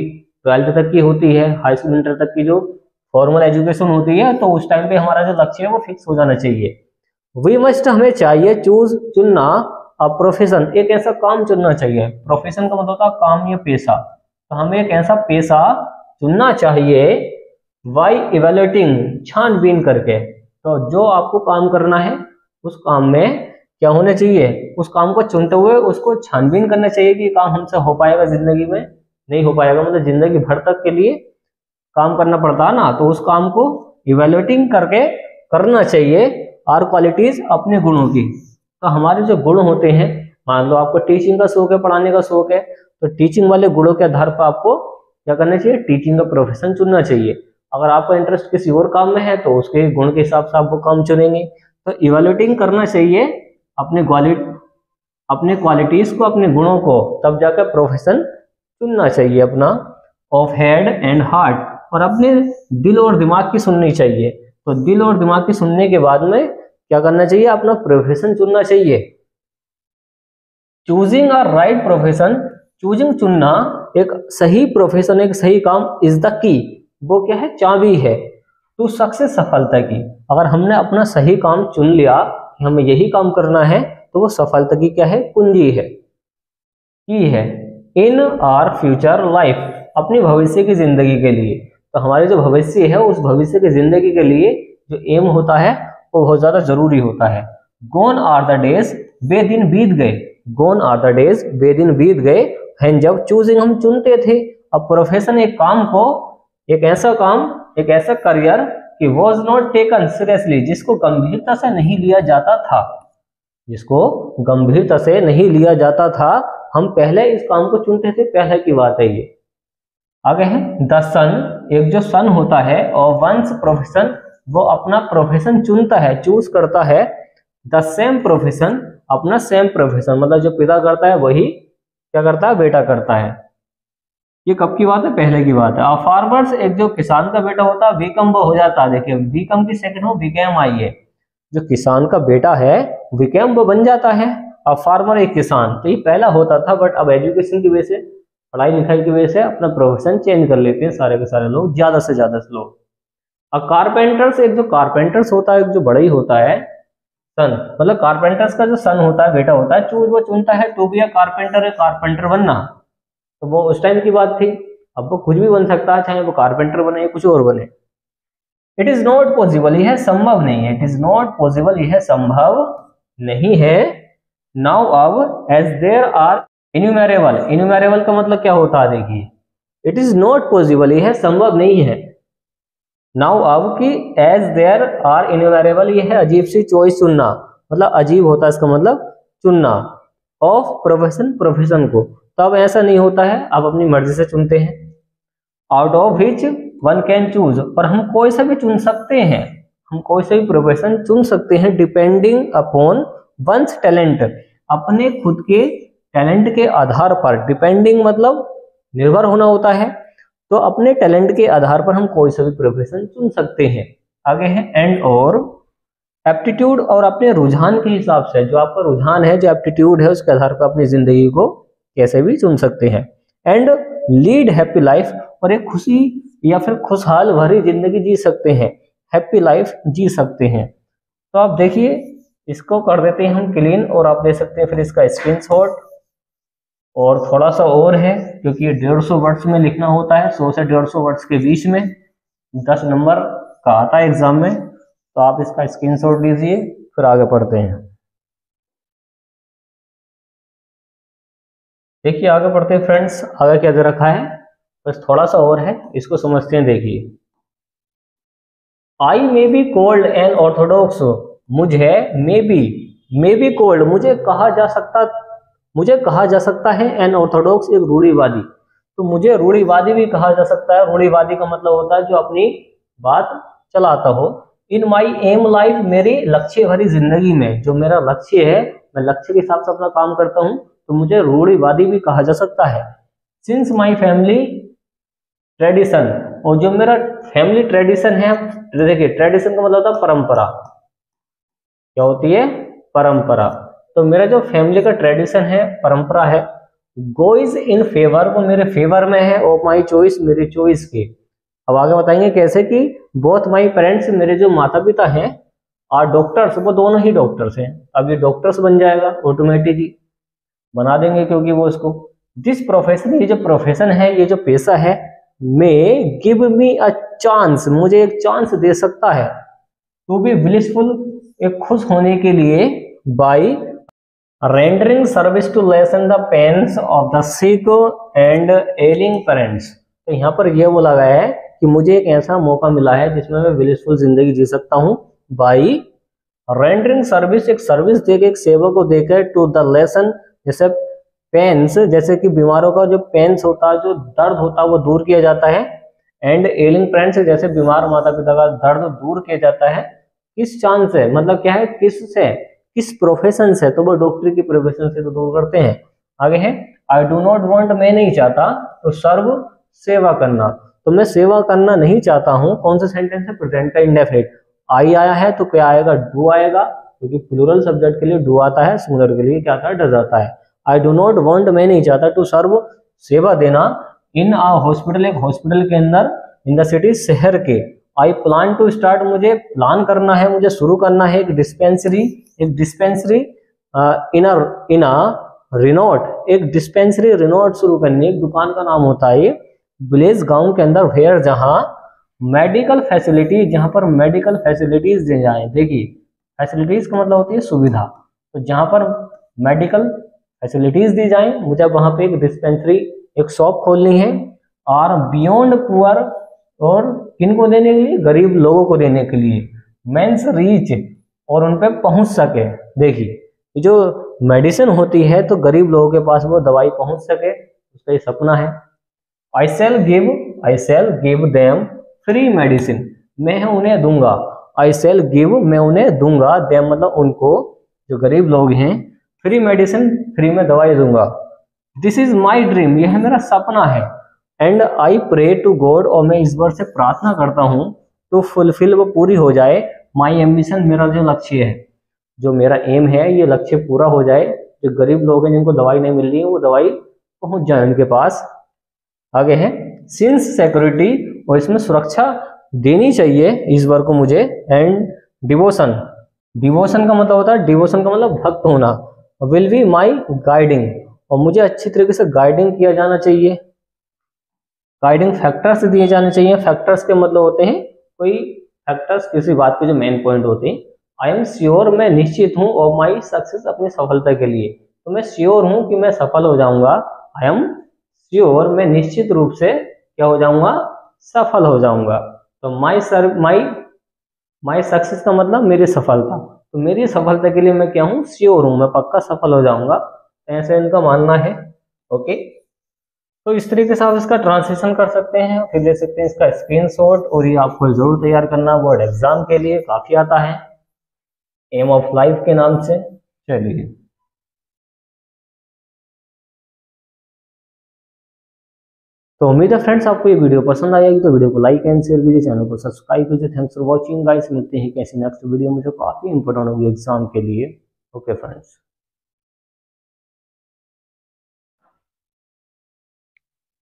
ट्वेल्थ तक की होती है, हाई स्कूल इंटर तक की जो फॉर्मल एजुकेशन होती है, तो उस टाइम पे हमारा जो लक्ष्य है वो फिक्स हो जाना चाहिए। वी मस्ट, हमें चाहिए, चूज, चुनना, अ प्रोफेशन, एक ऐसा काम चुनना चाहिए। प्रोफेशन का मतलब होता है काम या पेशा, तो हमें एक ऐसा पेशा चुनना चाहिए। वाई इवेल्युएटिंग, छानबीन करके, तो जो आपको काम करना है उस काम में क्या होना चाहिए, उस काम को चुनते हुए उसको छानबीन करना चाहिए कि काम हमसे हो पाएगा जिंदगी में, नहीं हो पाएगा, मतलब जिंदगी भर तक के लिए काम करना पड़ता है ना, तो उस काम को इवेल्युएटिंग करके करना चाहिए। आर क्वालिटीज, अपने गुणों की, तो हमारे जो गुण होते हैं, मान लो आपको टीचिंग का शौक है, पढ़ाने का शौक है, तो टीचिंग वाले गुणों के आधार पर आपको क्या करना चाहिए, टीचिंग का प्रोफेशन चुनना चाहिए। अगर आपका इंटरेस्ट किसी और काम में है तो उसके गुण के हिसाब से आप वो काम चुनेंगे। तो इवेल्युएटिंग करना चाहिए अपने क्वालिटी, अपने क्वालिटीज को, अपने गुणों को, तब जाकर प्रोफेशन चुनना चाहिए अपना। ऑफ हेड एंड हार्ट, और अपने दिल और दिमाग की सुननी चाहिए। तो दिल और दिमाग की सुनने के बाद में क्या करना चाहिए, अपना प्रोफेशन चुनना चाहिए। Choosing a right profession, choosing चुनना एक सही प्रोफेशन, एक सही काम, इज द की, वो क्या है, चाबी है टू सक्सेस, सफलता की। अगर हमने अपना सही काम चुन लिया कि हमें यही काम करना है, तो वो सफलता की क्या है, कुंजी है, की है। इन आवर फ्यूचर लाइफ, अपनी भविष्य की जिंदगी के लिए, तो हमारे जो भविष्य है उस भविष्य की जिंदगी के लिए जो एम होता है वो बहुत ज्यादा जरूरी होता है। गोन आर द डेज, वे दिन बीत गए, गोन आर द डेज, वे दिन बीत गए, हैं जब चूजिंग, हम चुनते थे। अब प्रोफेशन, एक काम को, एक ऐसा काम, एक ऐसा करियर कि वॉज नॉट टेकन सीरियसली, जिसको गंभीरता से नहीं लिया जाता था, जिसको गंभीरता से नहीं लिया जाता था, हम पहले इस काम को चुनते थे, पहले की बात है ये। आगे है द सन, एक जो सन होता है, और वंस प्रोफेशन, वो अपना प्रोफेशन चुनता है, चूज करता है। द सेम प्रोफेशन, अपना सेम प्रोफेशन, मतलब जो पिता करता है वही क्या करता है, बेटा करता है। ये कब की बात है, पहले की बात है। और फार्मर्स, एक जो किसान का बेटा होता है, बिकम वो हो जाता है, देखिए बिकम की सेकंड हो बिकेम आई है, जो किसान का बेटा है बिकेम वो बन जाता है, और फार्मर एक किसान, तो ये पहला होता था, बट अब एजुकेशन की वजह से, पढ़ाई लिखाई की वजह से अपना प्रोफेशन चेंज कर लेते हैं सारे के सारे लोग, ज्यादा से ज्यादा लोग। और कारपेंटर्स, एक जो कारपेंटर्स होता है, एक जो बड़ा ही होता है, सन, मतलब कारपेंटर्स का जो सन होता है, बेटा होता है, चूज वो चुनता है टू बी अ कारपेंटर, है कारपेंटर बनना, तो वो उस टाइम की बात थी। अब वो कुछ भी बन सकता है, चाहे वो कारपेंटर बने या कुछ और बने। इट इज नॉट पॉसिबल, यह संभव नहीं है, इट इज नॉट पॉसिबल, यह संभव नहीं है। नाउ अब, as there are innumerable, innumerable का मतलब क्या होता है, देखिए, इट इज नॉट पॉसिबल, यह संभव नहीं है। नाउ अब की, एज देयर आर इन्यूमरेबल, यह है अजीब सी चॉइस, चुनना, मतलब अजीब होता है इसका मतलब चुनना। ऑफ प्रोफेशन, प्रोफेशन को, तब ऐसा नहीं होता है, आप अपनी मर्जी से चुनते हैं। Out of which one can choose, और हम कोई सा भी चुन सकते हैं, हम कोई सा भी प्रोफेशन चुन सकते हैं। डिपेंडिंग अपॉन वंस टैलेंट, अपने खुद के टैलेंट के आधार पर, डिपेंडिंग मतलब निर्भर होना होता है, तो अपने टैलेंट के आधार पर हम कोई सा भी प्रोफेशन चुन सकते हैं। आगे है एंड और एप्टीट्यूड, और अपने रुझान के हिसाब से, जो आपका रुझान है, जो एप्टीट्यूड है, उसके आधार पर अपनी जिंदगी को कैसे भी चुन सकते हैं। एंड लीड हैप्पी लाइफ, और एक खुशी या फिर खुशहाल भरी जिंदगी जी सकते हैं, हैप्पी लाइफ जी सकते हैं। तो आप देखिए, इसको कर देते हैं हम क्लीन, और आप दे सकते हैं फिर इसका स्क्रीनशॉट। और थोड़ा सा और है, क्योंकि ये डेढ़ सौ वर्ड्स में लिखना होता है, सौ से डेढ़ सौ वर्ड्स के बीच में, दस नंबर का आता है एग्जाम में, तो आप इसका स्क्रीनशॉट लीजिए, फिर आगे पढ़ते हैं। देखिए आगे पढ़ते हैं फ्रेंड्स, आगे क्या दे रखा है, बस थोड़ा सा और है, इसको समझते हैं। देखिए, I may be called an orthodox, मुझे may be, may be called, मुझे कहा जा सकता, मुझे कहा जा सकता है एन ऑर्थोडॉक्स, एक रूढ़िवादी, तो मुझे रूढ़िवादी भी कहा जा सकता है। रूढ़िवादी का मतलब होता है जो अपनी बात चलाता हो। इन माई एम लाइफ, मेरी लक्ष्य भरी जिंदगी में, जो मेरा लक्ष्य है, मैं लक्ष्य के हिसाब से अपना काम करता हूँ, तो मुझे रूढ़िवादी भी कहा जा सकता है। सिंस माई फैमिली ट्रेडिशन, और जो मेरा फैमिली ट्रेडिशन है, देखिए ट्रेडिशन का मतलब होता है परंपरा, क्या होती है, परंपरा, तो मेरा जो फैमिली का ट्रेडिशन है, परंपरा है, गो इज इन फेवर, वो मेरे फेवर में है, ऑफ माई चॉइस, मेरे चॉइस के। अब आगे बताएंगे कैसे कि बोथ माई पेरेंट्स, मेरे जो माता पिता हैं, आर डॉक्टर्स, वो दोनों ही डॉक्टर्स हैं। अब ये डॉक्टर्स बन जाएगा ऑटोमेटिकली, बना देंगे क्योंकि वो इसको। दिस प्रोफेशन, ये जो प्रोफेशन है, ये जो पेशा है, may give me a chance, मुझे एक चांस दे सकता है, टू बी ब्लिसफुल, एक खुश होने के लिए, by rendering service to lessen the pains of the sick and ailing parents. तो यहाँ पर यह बोला गया है कि मुझे एक ऐसा मौका मिला है जिसमें मैं ब्लिसफुल जिंदगी जी सकता हूँ, बाई रेंडरिंग सर्विस, एक सर्विस देके, एक सेवा को देकर, टू द लेसन, जैसे पेन्स, जैसे कि बीमारों का जो पेन्स होता है, जो दर्द होता है, वो दूर किया जाता है, एंड एलिंग पेरेंट्स, जैसे बीमार माता पिता का दर्द दूर किया जाता है। किस चांस से, मतलब क्या है, किस से, किस प्रोफेशन से, तो वो डॉक्टरी की प्रोफेशन से तो दूर करते हैं। आगे है आई डू नॉट वांट, मैं नहीं चाहता, तो सर्व, सेवा करना, तो मैं सेवा करना नहीं चाहता हूँ। कौन सा सेंटेंस है, प्रेजेंट का इंडेफिनिट। आई आया है तो क्या आएगा, डू आएगा, क्योंकि प्लूरल सब्जेक्ट के लिए डू आता है, सिंगुलर के लिए क्या आता है, डज आता है। आई डू नॉट वांट, मैं नहीं चाहता, टू सर्व, सेवा देना, इन आ हॉस्पिटल, एक हॉस्पिटल के अंदर, इन द सिटी, शहर के। आई प्लान टू स्टार्ट, मुझे प्लान करना है, मुझे शुरू करना है, एक डिस्पेंसरी, एक डिस्पेंसरी इन इन रिनोट, एक डिस्पेंसरी रिनोट शुरू करनी, एक दुकान का नाम होता है ये, विलेज, गांव के अंदर, वेयर, जहां मेडिकल फैसिलिटीज, जहां पर मेडिकल फैसिलिटीज दी जाए। देखिए फैसिलिटीज का मतलब होती है सुविधा, तो जहां पर मेडिकल फैसिलिटीज दी जाए, मुझे वहां पे एक डिस्पेंसरी, एक शॉप खोलनी है। और बियॉन्ड पुअर, और किनको देने के लिए, गरीब लोगों को देने के लिए। मेंस रीच, और उन पे पहुंच सके। देखिए जो मेडिसिन होती है तो गरीब लोगों के पास वो दवाई पहुंच सके, उसका ये सपना है। I shall give, I shall give them free medicine, मैं उन्हें दूंगा। आई सेल गिव, मैं उन्हें दूंगा, देम मतलब उनको, जो गरीब लोग हैं, फ्री मेडिसिन, फ्री में दवाई दूंगा। दिस इज माई ड्रीम, यह मेरा सपना है। And I pray to God, और मैं ईश्वर से प्रार्थना करता हूँ, तो फुलफिल, वो पूरी हो जाए, माई एम्बिशन, मेरा जो लक्ष्य है, जो मेरा एम है, ये लक्ष्य पूरा हो जाए। जो गरीब लोग हैं जिनको दवाई नहीं मिल रही है, वो दवाई पहुंच जाए उनके पास। आगे है सिंस सिक्योरिटी, और इसमें सुरक्षा देनी चाहिए ईश्वर को मुझे। एंड डिवोशन, डिवोशन का मतलब होता है, डिवोशन का मतलब भक्त होना। विल बी माई गाइडिंग, और मुझे अच्छी तरीके से गाइडिंग किया जाना चाहिए, गाइडिंग फैक्टर्स दिए जाने चाहिए। फैक्टर्स के मतलब होते हैं कोई फैक्टर्स, किसी बात के जो मेन पॉइंट होते हैं। आई एम श्योर, मैं निश्चित हूँ, ऑफ माई सक्सेस, अपनी सफलता के लिए, तो मैं श्योर हूँ कि मैं सफल हो जाऊंगा। आई एम श्योर, मैं निश्चित रूप से क्या हो जाऊंगा, सफल हो जाऊंगा। तो my sir my my success का मतलब मेरी सफलता, तो मेरी सफलता के लिए मैं क्या हूँ, श्योर हूँ, मैं पक्का सफल हो जाऊंगा, ऐसे इनका मानना है। ओके, तो इस तरीके से आप इसका ट्रांसलेशन कर सकते हैं, फिर ले सकते हैं इसका स्क्रीनशॉट, और ये आपको जरूर तैयार करना, बोर्ड एग्जाम के लिए काफी आता है, एम ऑफ लाइफ के नाम से। चलिए, तो उम्मीद है फ्रेंड्स आपको ये वीडियो पसंद आएगी, तो वीडियो को लाइक एंड शेयर कीजिए, चैनल को सब्सक्राइब कीजिए। थैंक्स फॉर वॉचिंग गाइस, मिलते हैं कैसी नेक्स्ट वीडियो में जो काफी इंपॉर्टेंट होगी एग्जाम के लिए। Okay friends.